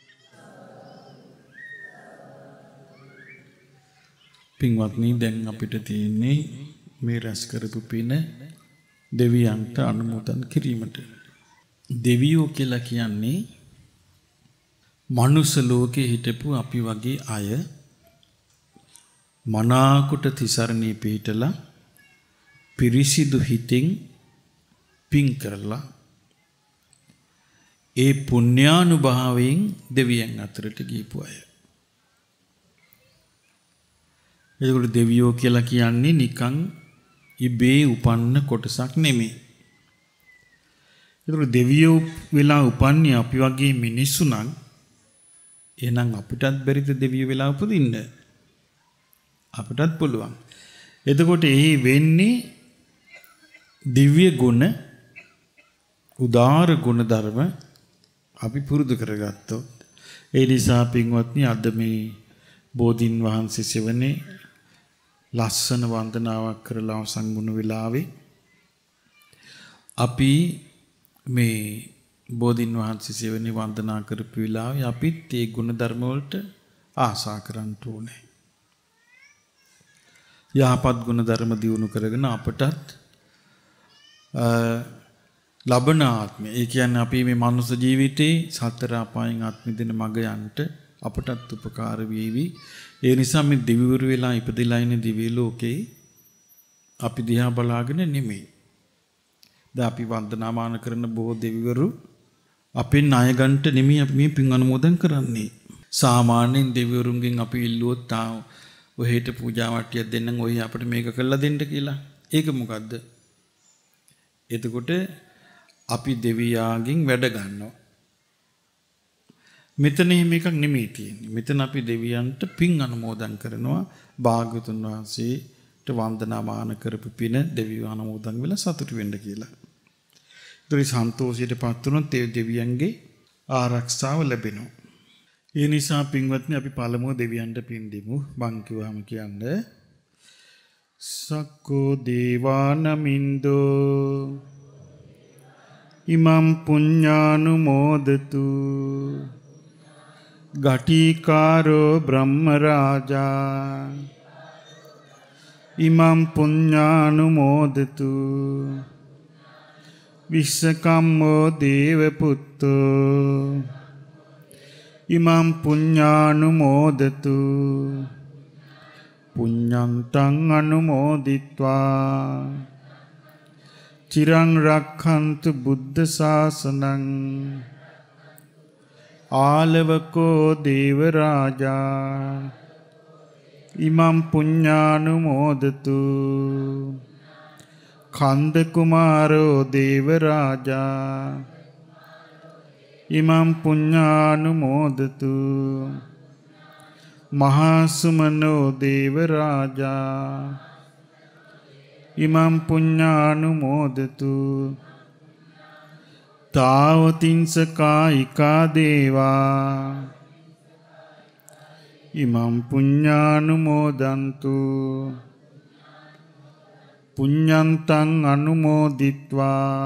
පින්වත්නි, දැන් අපිට තියෙන්නේ මේ රැස් කරපු පින දෙවියන්ට අනුමෝදන් කිරීමට. දෙවියෝ කියලා කියන්නේ මනුස්ස ලෝකේ හිටපු අපි වගේ අය මනාකොට තිසරණේ පිහිටලා පිරිසිදු හිතින් පින් කරලා ඒ පුණ්‍යානුභාවයෙන් දෙවියන් අතරට ගියපු අය. ඒකට දෙවියෝ කියලා කියන්නේ නිකන් ඉබේ උපන්න කොටසක් නෙමෙයි. ඒකට දෙවියෝ වෙලා උපන්නේ අපි වගේ මිනිස්සු නම් එහෙනම් අපිටත් බැරිද දෙවියෝ වෙලා උපදින්න? අපටත් පුළුවන්. එතකොට එහි වෙන්නේ දිව්‍ය ගුණ, උදාර ගුණ ධර්ම අපි පුරුදු කරගත්තොත්. ඒ නිසා පින්වත්නි, අද මේ බෝධීන් වහන්සේ සෙවණේ ලස්සන වන්දනාවක් කරලා අවසන් වුණු වෙලාවේ අපි මේ බෝධීන් වහන්සේ සෙවණේ වන්දනා කරපු වෙලාවේ අපිත් ඒ ගුණ ධර්ම වලට ආසා කරන්න ඕනේ. යහපත් ගුණ ධර්ම දියුණු කරගෙන අපටත් ලබන ආත්මය, ඒ කියන්නේ අපි මේ මනුස්ස ජීවිතේ සතර අපායන් අත් මිදෙන මඟ යන්නට අපටත් උපකාර වේවි. ඒ නිසා මේ දිවිවරු වෙලා ඉපදලා ඉන්න දිව්‍ය ලෝකේ අපි දිහා බලාගෙන නෙමෙයි. දැන් අපි වන්දනාමාන කරන බොහෝ දෙවිවරු අපේ ණයගන්ට නෙමෙයි අපි මේ පින් අනුමෝදන් කරන්නේ. සාමාන්‍යයෙන් දෙවිවරුන්ගෙන් අපි ඉල්ලුවොත් තා ඔහෙට පූජා වට්ටියක් දෙන්නම් ඔය අපිට මේක කරලා දෙන්න කියලා. ඒක මොකද්ද? එතකොට අපි දෙවියාගෙන් වැඩ ගන්නවා. මෙතන එහෙම එකක් නෙමෙයි තියෙන්නේ. මෙතන අපි දෙවියන්ට පින් අනුමෝදන් කරනවා. භාග්‍යවතුන් වහන්සේට වන්දනාමාන කරපු පින දෙවියන් අනුමෝදන් වෙලා සතුටු වෙන්න කියලා. ඒතරි සන්තෝෂයටපත් වුණොත් ඒ දෙවියන්ගේ ආරක්ෂාව ලැබෙනවා. ඒ නිසා පින්වත්නි අපි පළමුව දෙවියන්ට පින් දෙමු. මං කිව්වම කියන්නේ සක්කෝ දේවානමින්දෝ ඉමම් පුඤ්ඤානුමෝදතු ගටිකාරෝ බ්‍රහ්මරාජා ඉමම් පුඤ්ඤානුමෝදතු විස්සකම්මෝ දේවපුත්තෝ ඉමම් පුඤ්ඤානුමෝදතු පුඤ්ඤන්තං අනුමෝදිත්වා චිරං රක්ඛන්තු බුද්ධ ශාසනං ආලවකෝ දේව රාජා ඉමම් පුඤ්ඤානුමෝදතු කන්ද කුමාරෝ දේව රාජා ඉමම් පුඤ්ඤානුමෝදතු මහා සුමනෝ දේව රාජා ඉමම් පුඤ්ඤානුමෝදතු තාවතින්ස කායිකා දේවා ඉමම් පුඤ්ඤානුමෝදන්තු පුඤ්ඤන්තං අනුමෝදිත්වා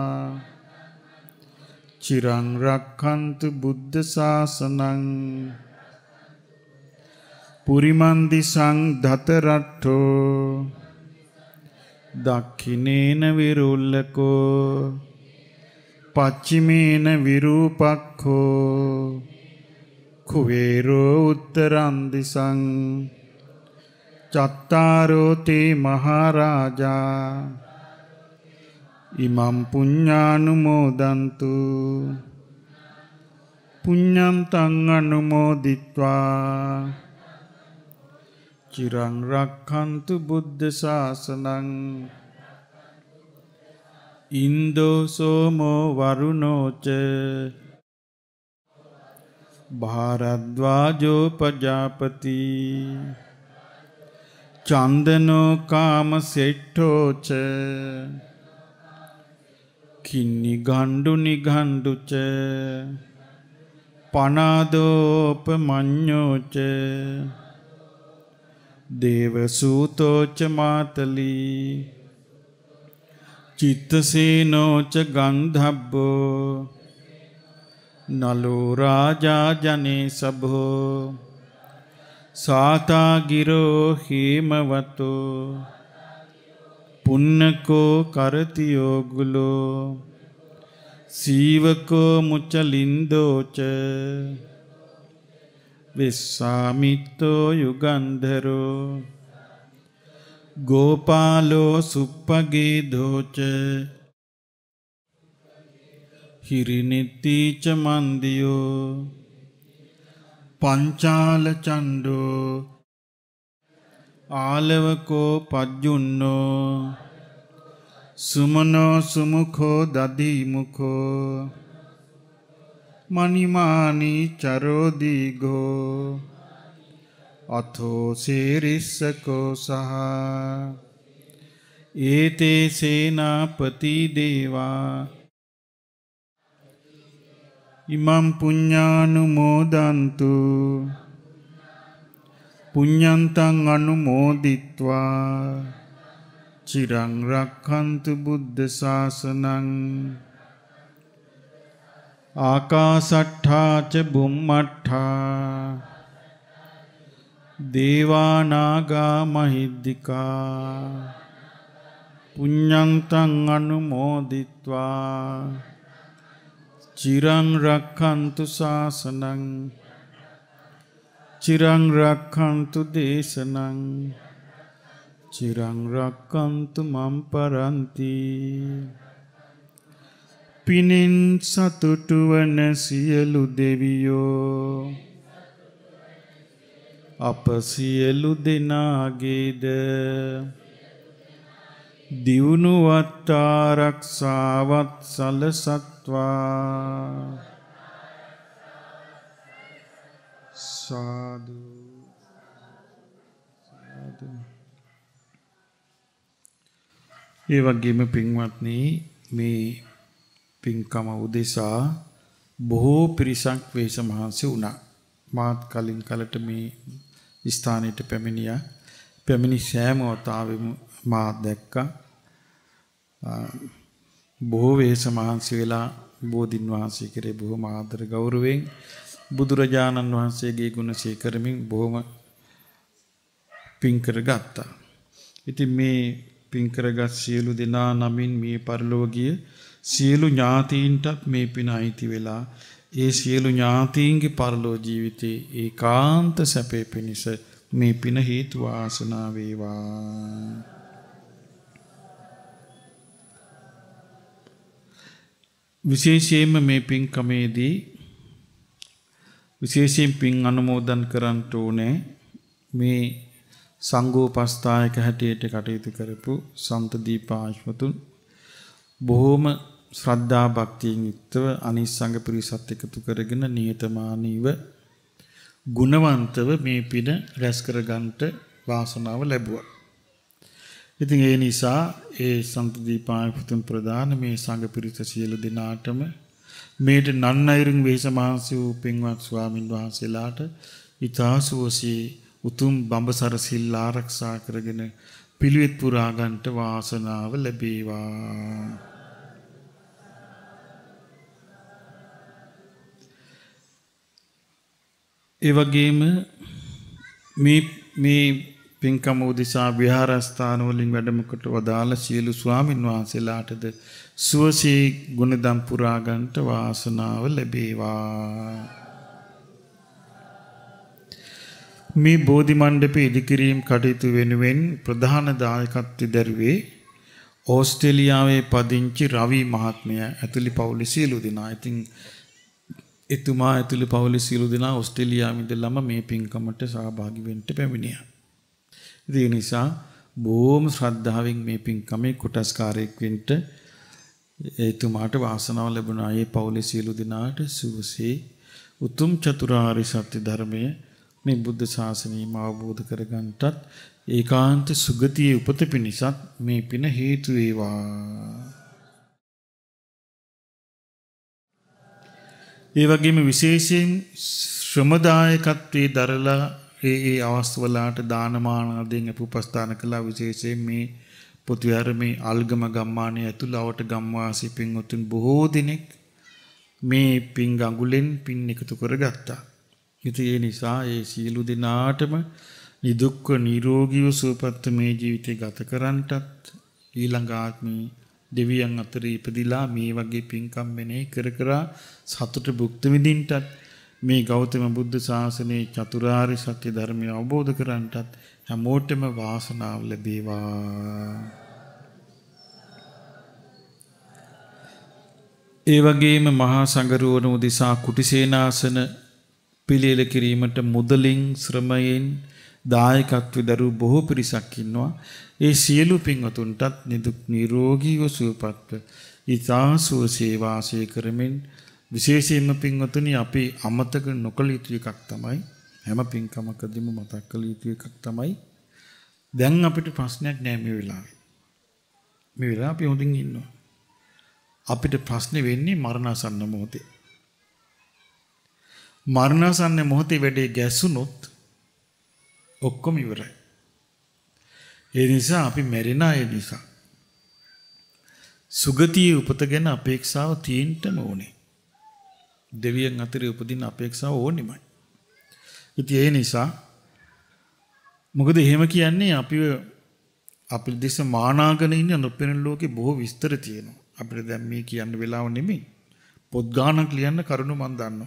චිරං රක්ඛන්තු බුද්ධ ශාසනං පුරිමන්දි සංඝත රට්ඨෝ දක්ඛිනේන විරුල්ලකෝ පච්චිමේන විරූපක්ඛෝ කුවේරෝ උත්තරං දිසං චත්තාරෝ තේ මහරජා ඉමම් පුඤ්ඤානුමෝදන්තු පුඤ්ඤන්තං අනුමෝදිත්වා චිරං රක්ඛන්තු බුද්ධ ශාසනං ඉන්දෝ සෝමෝ වරුණෝච භාරද්වාජෝ පජාපති චන්දනෝ කාම සෙට්ඨෝච කින්නි ගණ්ඩු නිගණ්ඩුච පනාදෝපමඤ්ඤෝච දේවසූතෝච මාතලී චිත්තසේනෝච ගන්ධබ්බෝ නලෝ රාජා ජනේ සභෝ සාතාගිරෝ හේමවතෝ පුන්නකෝ කරතියෝ ගුලෝ සීවකෝ මුචලින්දෝච විස්සාමිත්තෝ යුගන්ධරෝ ගෝපාලෝ සුප්පගේධෝච හිරිනිත්තිච මන්දියෝ පංචාල චණ්ඩෝ ආලවකෝ පජ්ජුන්නෝ සුමනෝ සුමුඛෝ දදීමුඛෝ මනිමානී චරෝ දීඝෝ අතෝ සේරිස්සකෝ සහ ඒතේ සේනාපති දේවා ඉමම් පුඤ්ඤානුමෝදන්තු පුඤ්ඤන්තං අනුමෝදිත්වා චිරං රක්ඛන්තු බුද්ධ ශාසනං ආකාසට්ඨා ච බුම්මට්ඨා දේවානාගා මහිද්దికා පුඤ්ඤන්තං අනුමෝදිත්වා චිරං රක්ඛන්තු ශාසනං චිරං රක්ඛන්තු දේශනං චිරං රක්ඛන්තු මම් පරන්ති පිනෙන් සතුටු වන සියලු දෙවියෝ අප සියලු දෙනාගේද දියුණුවත් ආරක්ෂාවත් සලසත්වා සාදු සාදු. ඒ වගේම පින්වත්නි මේ පින්කම උදෙසා බොහෝ පිරිසක් වෙහෙස මහන්සි වුණා. මාත් කලින් කලට මේ ස්ථානෙට පැමිණියා. පැමිණි සෑම වතාවෙම මා දැක්කා බොහෝ වෙහෙස මහන්සි වෙලා බෝධින් වහන්සේ කෙරේ බොහොම ආදර ගෞරවයෙන් බුදුරජාණන් වහන්සේගේ ගුණ සීකරමින් බොහොම පින් කරගත්තා. ඉතින් මේ පින් කරගත් සියලු දෙනා නමින් මේ පරලෝකීය සියලු ඥාතීන්ටත් මේ පින අයිති වෙලා ඒ සියලු ඥාතීන්ගේ පරලෝ ජීවිතේ ඒකාන්ත සැපේ පිණිස මේ පින හේතු වාසනා වේවා. විශේෂයෙන්ම මේ පින්කමේදී විශේෂයෙන් පින් අනුමෝදන් කරන්න ඕනේ මේ සංඝෝපස්ථායක හැටියට කටයුතු කරපු සන්ත දීපාශ්වතුන් බොහෝම ශ්‍රද්ධා භක්තියෙන් යුක්තව අනිත් සංඝ පිරිසත් එකතු කරගෙන නියතමානීව ගුණවන්තව මේ පින රැස් කරගන්නට වාසනාව ලැබුවා. ඉතින් ඒ නිසා ඒ සන්ත දීපාශ්වතුන් ප්‍රදාන මේ සංඝ පිරිස සියලු දෙනාටම මේට නන්නයිරුන් වෙහෙස මහන්සි වූ පින්වත් ස්වාමින් වහන්සේලාට ඊතාසුවසේ උතුම් බඹසර සිල් ආරක්ෂා කරගෙන පිළිවෙත් පුරා ගන්නට වාසනාව ලැබේවා. ඒ වගේම මේ මේ පින්කම උදෙසා විහාරස්ථාන වලින් වැඩම කොට වදාළ සියලු ස්වාමින් වහන්සේලාටද සුවසේ ගුණදම් පුරා ගන්නට වාසනාව ලැබේවා. මේ බෝධි මණ්ඩපයේ ඉදිකිරීම් කටයුතු වෙනුවෙන් ප්‍රධාන දායකත්වය දරුවේ ඕස්ට්‍රේලියාවේ පදිංචි රවි මහත්මයා ඇතුළු පවුලේ සියලු දෙනා. ඉතින් එතුමා ඇතුළු පවුලේ සියලු දෙනා ඕස්ට්‍රේලියාවේ ඉඳලම මේ පින්කමට සහභාගී වෙන්න පැමිණියා. ඒ නිසා බොහොම ශ්‍රද්ධාවෙන් මේ පින්කමේ කොටස්කාරයෙක් වෙන්න එතුමාට වාසනාව ලැබුණා. ඒ පවුලේ සියලු දෙනාට සුවසේ උතුම් චතුරාර්ය සත්‍ය ධර්මය මේ බුද්ධ ශාසනයම අවබෝධ කරගන්නටත් ඒකාන්ත සුගතියේ උපත පිණිසත් මේ පින හේතු වේවා. ඒ වගේම විශේෂයෙන් ශ්‍රමදායකත්වයේ දරලා ඒ ඒ අවස්ථාවලට දානමාන ආදීන් උපස්ථාන කළා. විශේෂයෙන් මේ පොතුයාර මේ අල්ගම ගම්මානයේ ඇතුළවට ගම්වාසී පින්වතුන් බොහෝ දෙනෙක් මේ පින් ගඟුලෙන් පින් එකතු කරගත්තා. ඉතින් ඒ නිසා ඒ සියලු දෙනාටම නිදුක්ව නිරෝගීව සුවපත් මේ ජීවිතය ගත කරන්නටත් ඊළඟ ආත්මේ දෙවියන් අතර ඉපදිලා මේ වගේ පින්කම් මෙනේ කර කර සතුට භුක්ති විඳින්නටත් මේ ගෞතම බුද්ධ ශාසනයේ චතුරාර්ය සත්‍ය ධර්මය අවබෝධ කරගන්නටත් හැමෝටම වාසනාව ලැබේවා. ඒ වගේම මහා සංඝරුවන උදෙසා කුටිසේනාසන පිළියෙල කිරීමට මුදලින් ශ්‍රමයෙන් දායකත්ව දරු බොහෝ පිරිසක් ඉන්නවා. ඒ සියලු පින්වතුන්ටත් නිදුක් නිරෝගීව සුවපත්ව ඊතාසුව සේවාසය කරමින් විශේෂයෙන්ම පින්වතුනි අපි අමතක නොකළ යුතු එකක් තමයි හැම පින්කමකදීම මතක් කළ යුතු එකක් තමයි දැන් අපිට ප්‍රශ්නයක් නෑ මේ වෙලාවේ. මේ වෙලාව අපි හොඳින් ඉන්නවා. අපිට ප්‍රශ්නේ වෙන්නේ මරණාසන්න මොහොතේ. මරණාසන්න මොහොතේ වැඩේ ගැස්සුනොත් ඔක්කොම ඉවරයි. ඒ නිසා අපි මැරෙන අය නිසා සුගතියේ උපත ගැන අපේක්ෂාව තියෙන්නම ඕනේ. දෙවියන් අතරේ උපදින අපේක්ෂාව ඕනෙමයි. ඉතින් ඒ නිසා මොකද එහෙම කියන්නේ අපිව අපේ දේශ මානාගෙන ඉන්න නොපෙනෙන ලෝකේ බොහෝ විස්තර තියෙනවා. අපිට දැන් මේ කියන්න වෙලාව නෙමෙයි. පොත් ගානක් ලියන්න කරුණු මන් දන්නවා.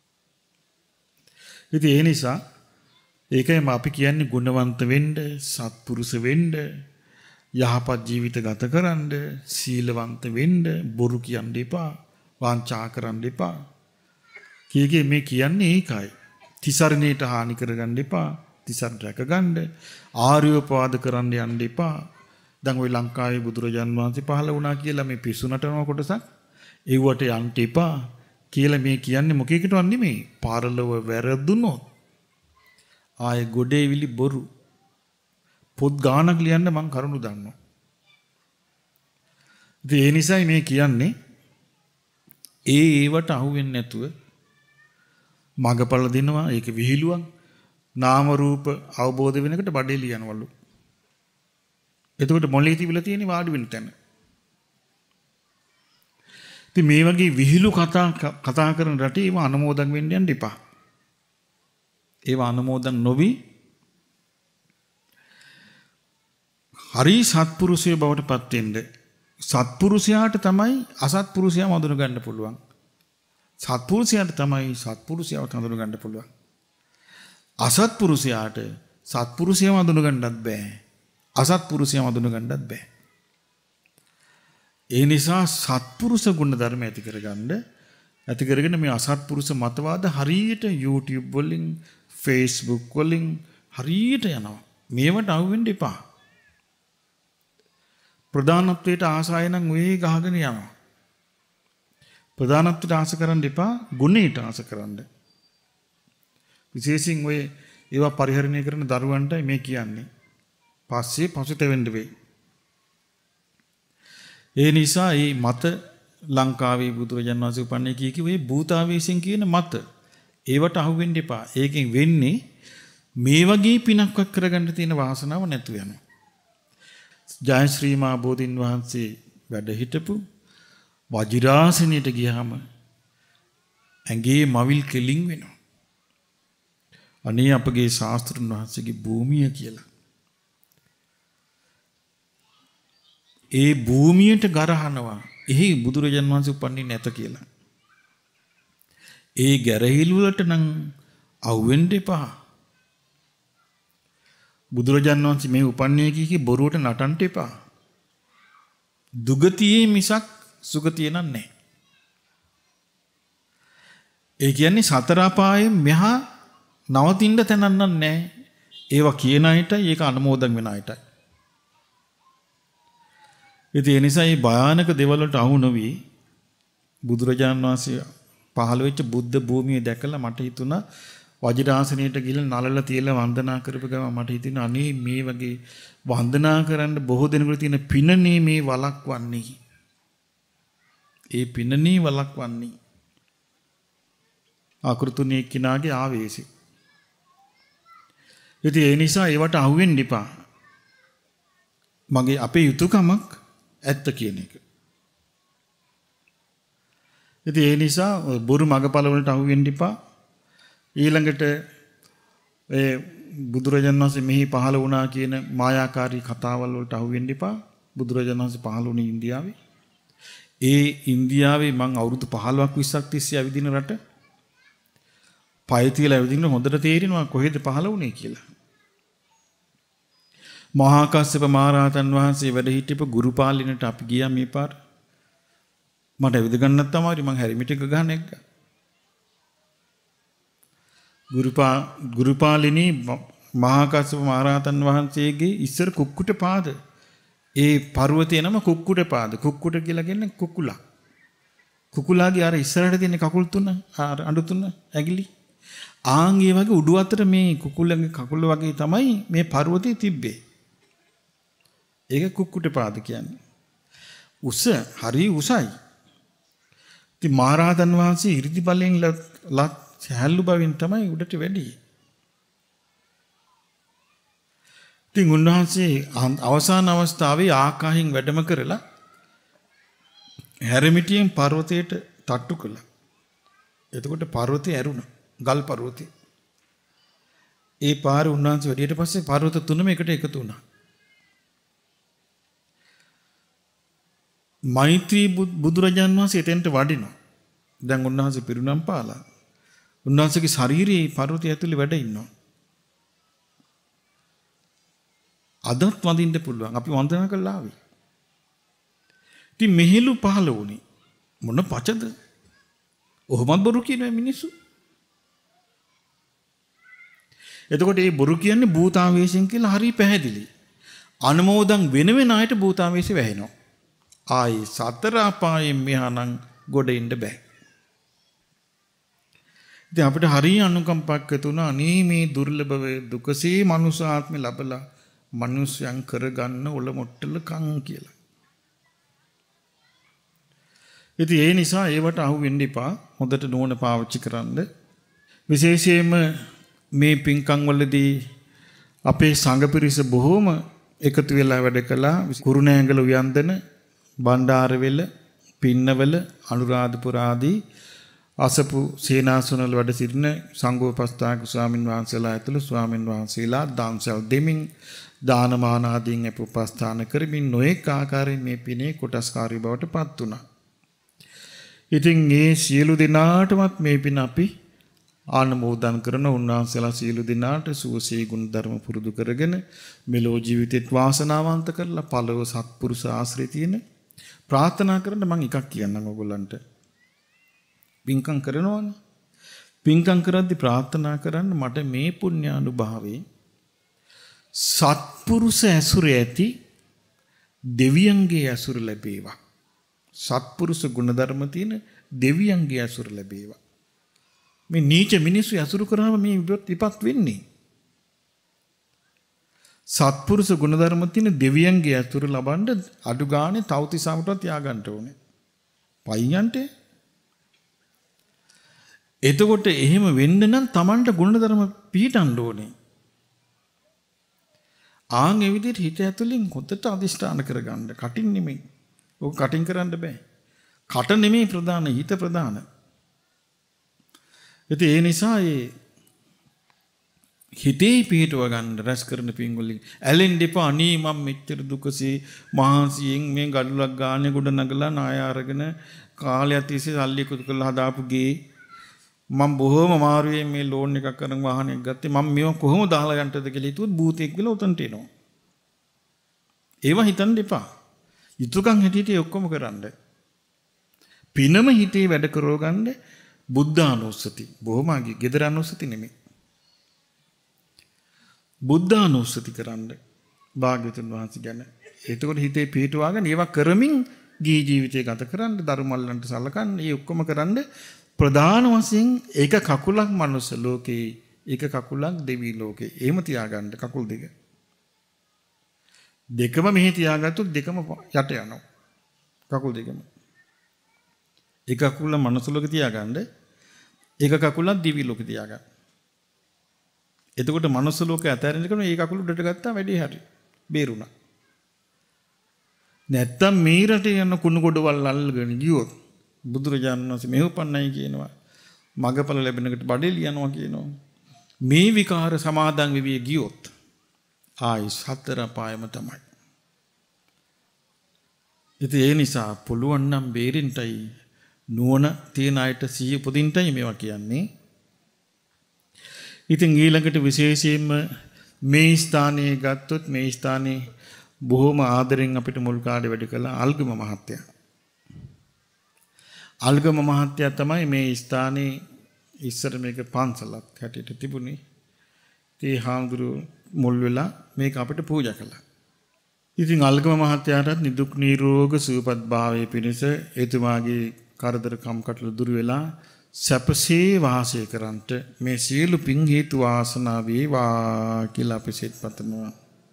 ඉතින් ඒ නිසා ඒකයි අපි කියන්නේ ගුණවන්ත වෙන්න, සත්පුරුෂ වෙන්න, යහපත් ජීවිත ගත කරන්න, සීලවන්ත වෙන්න, බොරු කියන්න එපා, වංචා කරන්න එපා. කීකේ මේ කියන්නේ ඒකයි. තිසරණේට හානි කරගන්න එපා, තිසරණ රැකගන්න, ආර්යෝපවාද කරන්න යන්න එපා. දැන් ওই ලංකාවේ බුදුරජාන් වහන්සේ පහළ වුණා කියලා මේ පිස්සු නටන කොටසක් ඒවට යන්න එපා කියලා මේ කියන්නේ මොකේකටවත් නෙමෙයි. පාරලව වැරදුනොත් ආයේ ගොඩේවිලි බොරු පොත් ගානක් ලියන්න මං කරුණු දන්නවා. ඉතින් ඒ නිසායි මේ කියන්නේ ඒ ඒවට අහු වෙන්නේ නැතුව මගපල දෙනවා. ඒක විහිළුවක්. නාම රූප අවබෝධ වෙනකොට බඩේ ලියනවලු. එතකොට මොළේ තිබිලා තියෙන වාඩි වෙන තැන. ඉතින් මේ වගේ විහිළු කතා කතා කරන රටේ ඒව අනුමෝදන් වෙන්න යන්න එපා. ඒව අනුමෝදන් නොවි හරි සත්පුරුෂය බවට පත් වෙන්න. සත්පුරුෂයාට තමයි අසත්පුරුෂයාම හඳුන ගන්න පුළුවන්. සත්පුරුෂයාට තමයි සත්පුරුෂයාව හඳුන ගන්න පුළුවන්. අසත්පුරුෂයාට සත්පුරුෂයාව හඳුන ගන්නත් බෑ. අසත්පුරුෂයාව හඳුන ගන්නත් බෑ. ඒ නිසා සත්පුරුෂ ගුණ ධර්ම ඇති කරගන්න ඇති කරගෙන මේ අසත්පුරුෂ මතවාද හරියට YouTube වලින් Facebook වලින් හරියට යනවා. මේවට අහු වෙන්න එපා. ප්‍රධානත්වයට ආසාය නම් ඔය ගහගෙන යනවා. ප්‍රධානත්වයට ආස කරන්න එපා, ගුණයට ආස කරන්න. විශේෂයෙන් ඔය ඒවා පරිහරණය කරන දරුවන්ටයි මේ කියන්නේ. පස්සේ පසුතැවෙන්න වෙයි. ඒ නිසා මේ මත ලංකාවේ බුදුරජාණන් වහන්සේ උපන්නේ කී කිව්වේ භූතාවේශයෙන් කියන මත. ඒවට අහු වෙන්න එපා. ඒකෙන් වෙන්නේ මේ වගේ පිනක්වත් කරගන්න තියෙන වාසනාව නැතු වෙනවා. ජයශ්‍රී මා බෝධින් වහන්සේ වැඩ හිටපු වජිරාසනයට ගියාම ඇඟේ මවිල් කෙලින් වෙනවා. අනේ අපගේ ශාස්ත්‍රඥ වහන්සේගේ භූමිය කියලා. ඒ භූමියට ගරහනවා. එහි බුදුරජාන් වහන්සේ උපන්නේ නැත කියලා. ඒ ගැරහිලු වලට නම් අවුෙන්න එපා. බුදුරජාන් වහන්සේ මේ උපන්නේ කී බොරුවට නටන්න එපා. දුගතියේ මිසක් සුගතිය නන්නේ. ඒ කියන්නේ සතර අපායේ මෙහා නවතින්න තැනක් නෑ. ඒවා කියන අයටයි ඒක අනුමෝදන් වෙන අයටයි. ඉතින් ඒ නිසා මේ භයානක දේවල් වලට අහු නොවි බුදුරජාණන් වහන්සේ පහළ වෙච්ච බුද්ධ භූමිය දැකලා මට හිතුණා වජිරාසනයට ගිහලා නලල තියලා වන්දනා කරපු ගමන් මට හිතෙනවා අනේ මේ වගේ වන්දනා කරන්න බොහෝ දෙනෙකුට තියෙන පිනනේ මේ වලක්වන්නේ. ඒ පිනනේ වලක්වන්නේ. ආකෘතුනේ කිනාගේ ආවේශය. ඉතින් ඒ නිසා ඒවට අහු වෙන්න එපා. මගේ අපේ යුතුයකමක් ඇත්ත කියන එක. ඉතින් ඒ නිසා බොරු මගපල වලට අහු වෙන්න එපා. ඊළඟට ඒ බුදුරජාණන් වහන්සේ මෙහි පහළ වුණා කියන මායාකාරී කතාවල් වලට අහු වෙන්න එපා. බුදුරජාණන් වහන්සේ පහළ වුණේ ඉන්දියාවේ. ඒ ඉන්දියාවේ මං අවුරුදු පහළොවක් විස්සක් තිස්සේ ඇවිදින රට. පය තියලා ඇවිදින්න හොඳට තේරෙනවා කොහෙද පහළ වුණේ කියලා. මහා කස්සප මහරහතන් වහන්සේ වැඩ හිටපු ගුරුපාලිනට අපි ගියා මේ පාර. මට ඇවිද ගන්නත් තමයි මං හැරිමිට එක ගහන එක. ගුරුපා ගුරුපාලිනී මහා කස්සප මහරහතන් වහන්සේගේ ඉස්සර කුක්කුට පාද. ඒ පර්වතේ නම කුක්කුට පාද. කුක්කුට කියලා කියන්නේ කුකුලා. කුකුලාගේ අර ඉස්සරහට තියෙන කකුල් තුන අර අඬු තුන ඇගිලි. ආන්ගේ වගේ උඩු අතර මේ කුකුලගේ කකුල වගේ තමයි මේ පර්වතේ තිබ්බේ. ඒක කුක්කුට පාද කියන්නේ. උස හරි උසයි. ඉතින් මහරහතන් වහන්සේ 이르දි බලෙන් ලත් සහැල්ලු බවින් තමයි උඩට වැඩි. ඉතින් උන්වහන්සේ අවසාන අවස්ථාවේ ආකාශයෙන් වැඩම කරලා හැරමිටියෙන් පර්වතයට තට්ටු කළා. එතකොට පර්වතය ඇරුණා. ගල් පර්වතය. ඒ පාරේ උන්වහන්සේ වැඩියට පස්සේ පර්වත තුනම එකට එකතු වුණා. මෛත්‍රී බුදුරජාන් වහන්සේ එතෙන්ට වඩිනවා. දැන් උන්වහන්සේ පිරුණම් පාලා. උන්වහන්සේගේ ශරීරයේ පර්වතය ඇතුලේ වැඩ ඉන්නවා. අදත් වඳින්න පුළුවන්. අපි වන්දනා කළා ආවේ. ඉතින් මෙහෙලු පහළ වුණේ මොන පචද? ඔහොමත් බොරු කියන මිනිස්සු. එතකොට මේ බොරු කියන්නේ භූතාවේශයෙන් කියලා හරි පැහැදිලි. අනුමෝදන් වෙන වෙන අයට භූතාවේශය වැහෙනවා. ආයි සතර අපායෙන් මෙහානම් ගොඩ එන්න බෑ. ඉතින් අපිට හරිය අනුකම්පාවක් තුන අනේ මේ දුර්ලභව දුකසේ මනුෂ්‍ය ආත්මෙ ලැබලා මිනිස්යන් කරගන්න ඔල මොට්ටල කන් කියලා. ඉතින් ඒ නිසා ඒවට අහු වෙන්න එපා. හොඳට නෝන පාවිච්චි කරන්න. විශේෂයෙන්ම මේ පින්කම් වලදී අපේ සංඝ පිරිස බොහෝම එකතු වෙලා වැඩ කළා. කුරුණෑගල උයන්දන, බණ්ඩාරවෙල, පින්නවල, අනුරාධපුර ආදී අසපු සේනාසනවල වැඩ සිටින සංඝෝපස්ථායක ස්වාමින් වහන්සේලා ඇතුළු ස්වාමින් වහන්සේලා දාන්සල් දෙමින් දානමාන ආදීන් අප උපස්ථාන කරමින් නොඑක ආකාරයෙන් මේ පිනේ කොටස්කාරී බවට පත් වුණා. ඉතින් මේ සියලු දෙනාටමත් මේ පින අපි ආනුමෝදන් කරන උන්වහන්සේලා සියලු දෙනාට සුවසේ ගුණ ධර්ම පුරුදු කරගෙන මෙලෝ ජීවිතේත් වාසනාවන්ත කරලා පළව සත්පුරුෂ ආශ්‍රය තියෙන ප්‍රාර්ථනා කරන්න මම එකක් කියන්නම් ඔයගොල්ලන්ට. පින්කම් කරනවනේ. පින්කම් කරද්දී ප්‍රාර්ථනා කරන්න මට මේ පුණ්‍යානුභාවයේ සත්පුරුෂ ඇසුර ඇති දෙවියන්ගේ ඇසුර ලැබේවා. සත්පුරුෂ ගුණධර්ම තියෙන දෙවියන්ගේ ඇසුර ලැබේවා. මේ නීච මිනිස්සු ඇසුරු කරාම මේ විපත් වෙන්නේ. සත්පුරුෂ ගුණධර්ම තියෙන දෙවියන්ගේ ඇසුර ලබන්න අඩු ගානේ තවතිසාමටවත් යාගන්න ඕනේ. පයින්යන්ට. එතකොට එහෙම වෙන්න නම් Tamanට ගුණධර්ම පිහිටන්න ඕනේ. ආන් ඒ විදිහට හිත ඇතුලෙන් හොතට අදිෂ්ඨාන කරගන්න. කටින් නෙමෙයි. ඔක කටින් කරන්න බෑ. කට නෙමෙයි ප්‍රධාන, හිත ප්‍රධාන. ඉතින් ඒ නිසා ඒ හිතේ පිහිටව ගන්න රැස් කරන පින්වලින් ඇලෙන්න එපා. අනේ මම මෙච්චර දුකසේ මහන්සියෙන් මේ ගඩොලක් ගානේ ගොඩ නගලා ණය අරගෙන කාලයක් තිස්සේ සල්ලි එකතු කරලා හදාපු ගේ මම බොහොම අමාරුවෙන් මේ ලෝන් එකක් කරන් වාහනයක් ගත්තේ. මම මේව කොහොමද දාලා යන්නද කියලා හිතුවොත් භූතෙක් කියලා උතන්ට එනවා. ඒව හිතන්න එපා. යුතුයකම් හිටියේ ඔක්කොම කරන්න. පිනම හිතේ වැඩ කරව ගන්න බුද්ධානුස්සති. බොහොම ආගේ gedara අනුස්සති නෙමෙයි. බුද්ධානුස්සති කරන්න. භාග්‍යවතුන් වහන්සේ ගැන. එතකොට හිතේ පිහිටුවාගෙන ඒවා කරමින් ගී ජීවිතය ගත කරන්න, ධර්මල්ලන්ට සලකන්න, ඒ ඔක්කොම කරන්න ප්‍රධාන වශයෙන් එක කකුලක් මනුස්ස ලෝකේ, එක කකුලක් දෙවි ලෝකේ. එහෙම තියාගන්න කකුල් දෙක. දෙකම මෙහි තියාගත්තොත් දෙකම යට යනවා. කකුල් දෙකම. එක කකුල මනුස්ස ලෝකේ තියාගන්න, එක කකුලක් දිවි ලෝකේ තියාගන්න. එතකොට මනුස්ස ලෝකේ අතහැරෙන්න කරන ඒ කකුල උඩට ගත්තා වැඩි හරි. බේරුණා. නැත්තම් මේ රටේ යන කුණු ගොඩවල් අල්ලගෙන ගියොත් බුදුරජාණන් වහන්සේ මෙහෙවපන්නයි කියනවා. මගපල ලැබෙනකට බඩේ ලියනවා කියනවා. මේ විකාර සමාදන් වෙවි ගියොත් ආයි සතර පායම තමයි. ඉතින් ඒ නිසා පුළුවන් නම් බේරින්ටයි නුවණ තියන අයට සිහිය උපදින්නයි මේවා කියන්නේ. ඉතින් ඊළඟට විශේෂයෙන්ම මේ ස්ථානයේ ගත්තොත් මේ ස්ථානයේ බොහොම ආදරෙන් අපිට මුල් කාලේ වැඩ කළ අල්ගම මහත්තයා. අල්ගම මහත්තයා තමයි මේ ස්ථානයේ ඉස්සර මේක පන්සලක් හැටියට තිබුණේ. ඒ හාමුදුරුවෝ මුල් වෙලා මේක අපිට පූජා කළා. ඉතින් අල්ගම මහත්තයාටත් නිදුක් නිරෝග සුවපත් භාවයේ පිණිස එතුමාගේ කරදර කම්කටොළු දුරු වෙලා සැපසේ වාසය කරන්ට මේ සියලු පින් හේතු වාසනා වේවා කියලා අපි සිත පතනවා.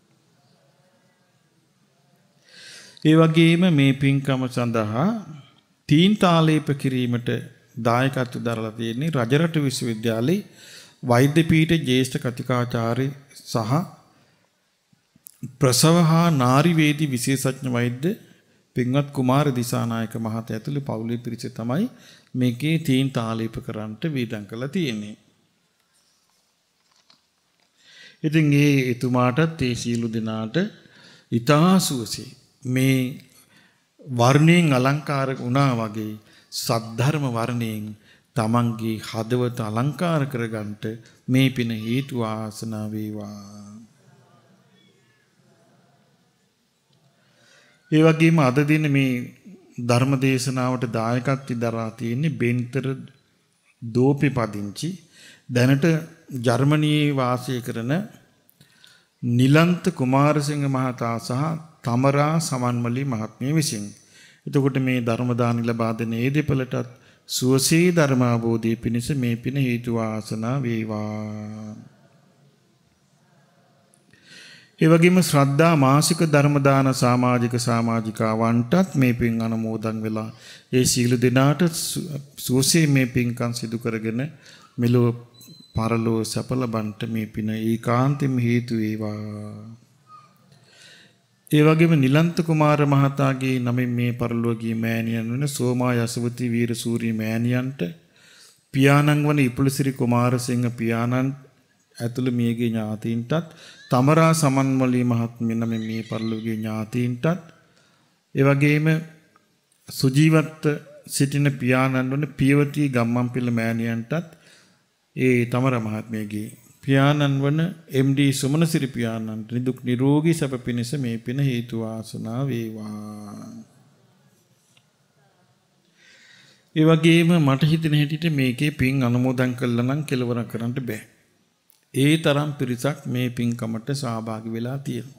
ඒ වගේම මේ පින්කම සඳහා තීන්තාලේප කිරීමට දායකත්ව දරලා තියෙන්නේ රජරට විශ්වවිද්‍යාලයේ වෛද්‍ය පීඨ ජ්‍යෙෂ්ඨ කතිකාචාර්ය සහ ප්‍රසව හා නාරිවේදී විශේෂඥ වෛද්‍ය පින්වත් කුමාර දිසානායක මහතා ඇතුළු පවුලේ පිරිස තමයි මේකේ තීන්තාලේප කරන්නට වේදම් කරලා තියෙන්නේ. ඉතින් ඒ එතුමාටත් ඒ සීලු දෙනාට ඉතාසුවසේ මේ වර්ණයෙන් අලංකාර වුණා වගේ සද්ධර්ම වර්ණයෙන් තමන්ගේ හදවත අලංකාර කරගන්නට මේ පින හේතු ආසනා වේවා. ඒ වගේම අද දින මේ ධර්ම දේශනාවට දායකත්වයෙන් දරා තියෙන්නේ බෙන්තර දෝපි පදිංචි දැනට ජර්මනියේ වාසය කරන නිලන්ත කුමාරසිංහ මහතා සහ තමරා සමන්මලි මහත්මිය විසින්. එතකොට මේ ධර්ම දානි ලබා දෙන ඒ දෙපළටත් සුවසේ ධර්ම අවබෝධය පිණිස මේ පින හේතු වාසනා වේවා. ඒ වගේම ශ්‍රද්ධා මාසික ධර්ම දාන සමාජික සමාජිකාවන්ටත් මේ පින් අනුමෝදන් වෙලා ඒ සීල දිනාට සුවසේ මේ පින්කම් සිදු කරගෙන මෙලොව පරලෝ සැප ලබන්ට මේ පින ඒකාන්තෙම හේතු වේවා. ඒ වගේම නිලන්ත කුමාර මහතාගේ නමින් මේ පරලෝකීය මෑණියන් වන සෝමා යසවති වීරසූරි මෑණියන්ට පියාණන් වන ඉපුලසිරි කුමාරසිංහ පියාණන් ඇතුළු මියගේ ඥාතීන්ටත් තමරා සමන්මලි මහත්මිය නමින් මේ පරලෝකීය ඥාතීන්ටත් ඒ වගේම සුජීවත්ව සිටින පියාණන් වන පියවති ගම්මන්පිල මෑණියන්ටත් ඒ තමරා මහත්මියගේ පියාණන් වන එම්.ඩී. සුමනසිරි පියාණන්ට නිදුක් නිරෝගී සැප පිණිස මේ පින හේතු වාසනා වේවා. ඒ වගේම මට හිතෙන හැටියට මේකේ පින් අනුමෝදන් කළා නම් කෙලවර කරන්න බෑ. ඒ තරම් පිරිසක් මේ පින්කමට සහභාගී වෙලා තියෙනවා.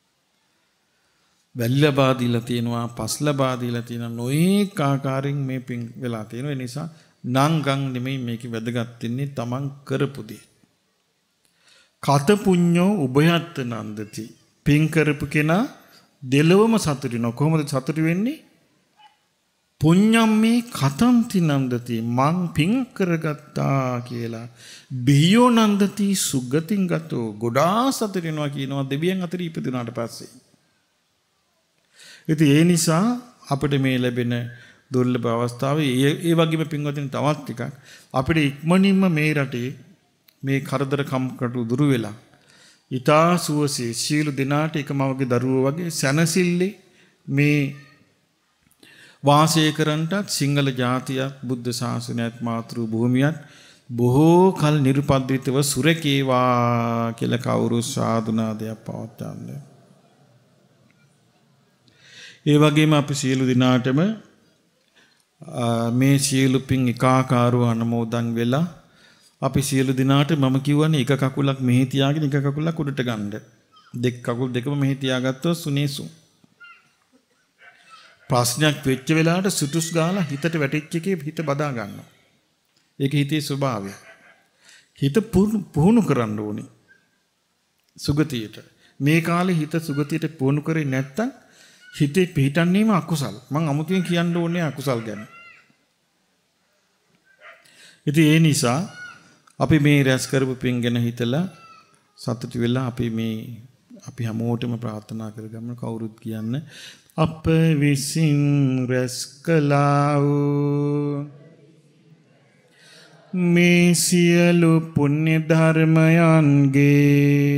වැල් ලබා දීලා තියෙනවා, පස් ලබා දීලා තියෙනවා, නොඑක ආකාරයෙන් මේ පින් වෙලා තියෙනවා. ඒ නිසා නංගන් නෙමෙයි මේකේ වැදගත් වෙන්නේ තමන් කරපු දේ. කත පුඤ්ඤෝ උභයත්ත නන්දති. පින් කරපු කෙනා දෙලොවම සතුටු වෙනවා. කොහොමද සතුටු වෙන්නේ? පුඤ්ඤම් මේ කතන්ති නන්දති. මං පින් කරගත්තා කියලා. බියෝ නන්දති සුගතින් ගතෝ. ගොඩාක් සතුටු වෙනවා කියනවා දෙවියන් අතර ඉපදුනාට පස්සේ. ඉතින් ඒ නිසා අපිට මේ ලැබෙන දුර්ලභ අවස්ථාවේ ඒ ඒ වගේම පින්වත්නි තවත් ටිකක් අපිට ඉක්මනින්ම මේ රටේ මේ කරදර කම්කටොළු දුරු වෙලා ඊතා සුවසේ සීල දිනාට එකමවගේ දරුවෝ වගේ සැනසille මේ වාසය කරන්නටත් සිංහල ජාතියත් බුද්ධ ශාසනයත් මාතෘ භූමියත් බොහෝ කල නිර්පද්‍රිතව සුරකේවා කියලා කවුරු සාදුනාදයක් පවත්වන්නේ. ඒ වගේම අපි සියලු දිනාටම මේ සියලු පින් එකාකාරව අනුමෝදන් වෙලා අපි සියලු දිනාට මම කියවනේ එක කකුලක් මෙහි තියාගෙන එක කකුලක් උඩට ගන්න. දෙක කකුල් දෙකම මෙහි තියාගත්තොත් සුනේසු. ප්‍රශ්නයක් වෙච්ච වෙලාවට සුටුස් ගාලා හිතට වැටිච්ච එකේ හිත බදා ගන්නවා. ඒක හිතේ ස්වභාවය. හිත පුහුණු කරන්න ඕනේ. සුගතියට. මේ කාලේ හිත සුගතියට පුහුණු කරේ නැත්තම් හිතේ පිහිටන්නේම අකුසල්. මම අමුතුවෙන් කියන්න ඕනේ අකුසල් ගැන. ඉතින් ඒ නිසා අපි මේ රැස් කරපු පින් ගැන හිතලා සතුටු වෙලා අපි මේ අපි හැමෝටම ප්‍රාර්ථනා කරගමු කවුරුත් කියන්න අප විසින් රැස් කළා වූ මේ සියලු පුණ්‍ය ධර්මයන්ගේ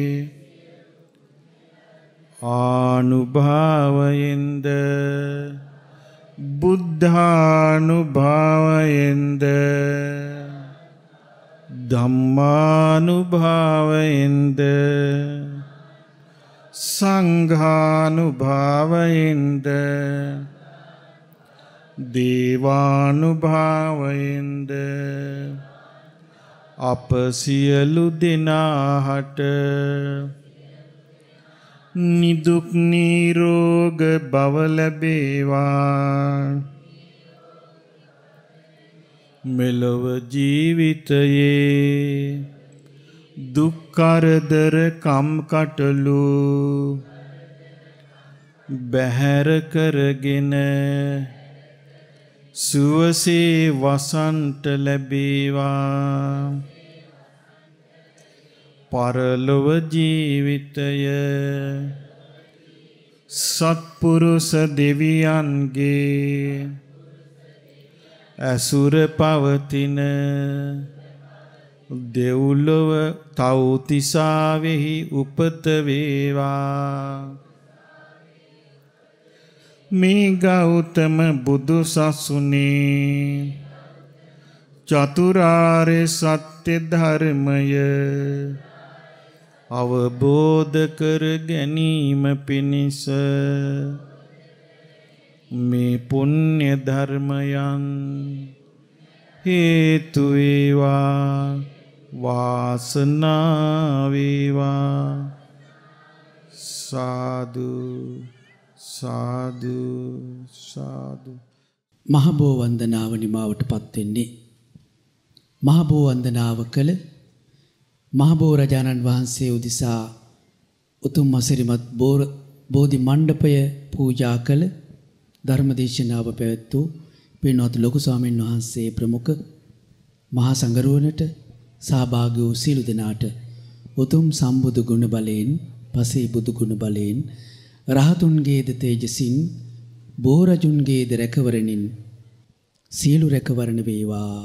ආනුභාවයෙන්ද බුද්ධානුභාවයෙන්ද ධම්මානුභාවයෙන්ද සංඝානුභාවයෙන්ද දේවානුභාවයෙන්ද අප සියලු දෙනාට නිදුක් නිරෝග භව ලැබේවා. මෙලොව ජීවිතයේ දුක් කරදර කම්කටොළු බැහැර කරගෙන සුවසේ වසන්ට ලැබේවා. පරලොව ජීවිතය සත්පුරුෂ දෙවියන්ගේ ඇසුර පවතින දෙව්ලොව තව්තිසාවෙහි උපත වේවා. මේ ගෞතම බුදු සසුනේ චතුරාර්ය සත්‍ය ධර්මය අවබෝධ කර ගැනීම පිණිස මේ පුණ්‍ය ධර්මයන් හේතු වේවා වාසනාව වේවා සාදු සාදු සාදු. මහබෝ වන්දනාව නිමාවටපත් වෙන්නේ මහබෝ වන්දනාව කළ මහබෝ රජාණන් වහන්සේ උදෙසා උතුම් අසිරිමත් බෝධි මණ්ඩපය පූජා කළ ධර්මදේශනාව පැවැත්වූ පින්වත් ලොකු ස්වාමීන් වහන්සේ ප්‍රමුඛ මහා සංඝරුවනට සහභාගී වූ සියලු දෙනාට උතුම් සම්බුදු ගුණ බලයෙන් පසේ බුදු ගුණ බලයෙන් රහතුන්ගේද තේජසින් බෝරජුන්ගේද රැකවරණින් සියලු රැකවරණ වේවා.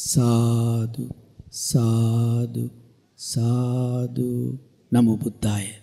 සාදු සාදු සාදු. නමෝ බුද්ධාය.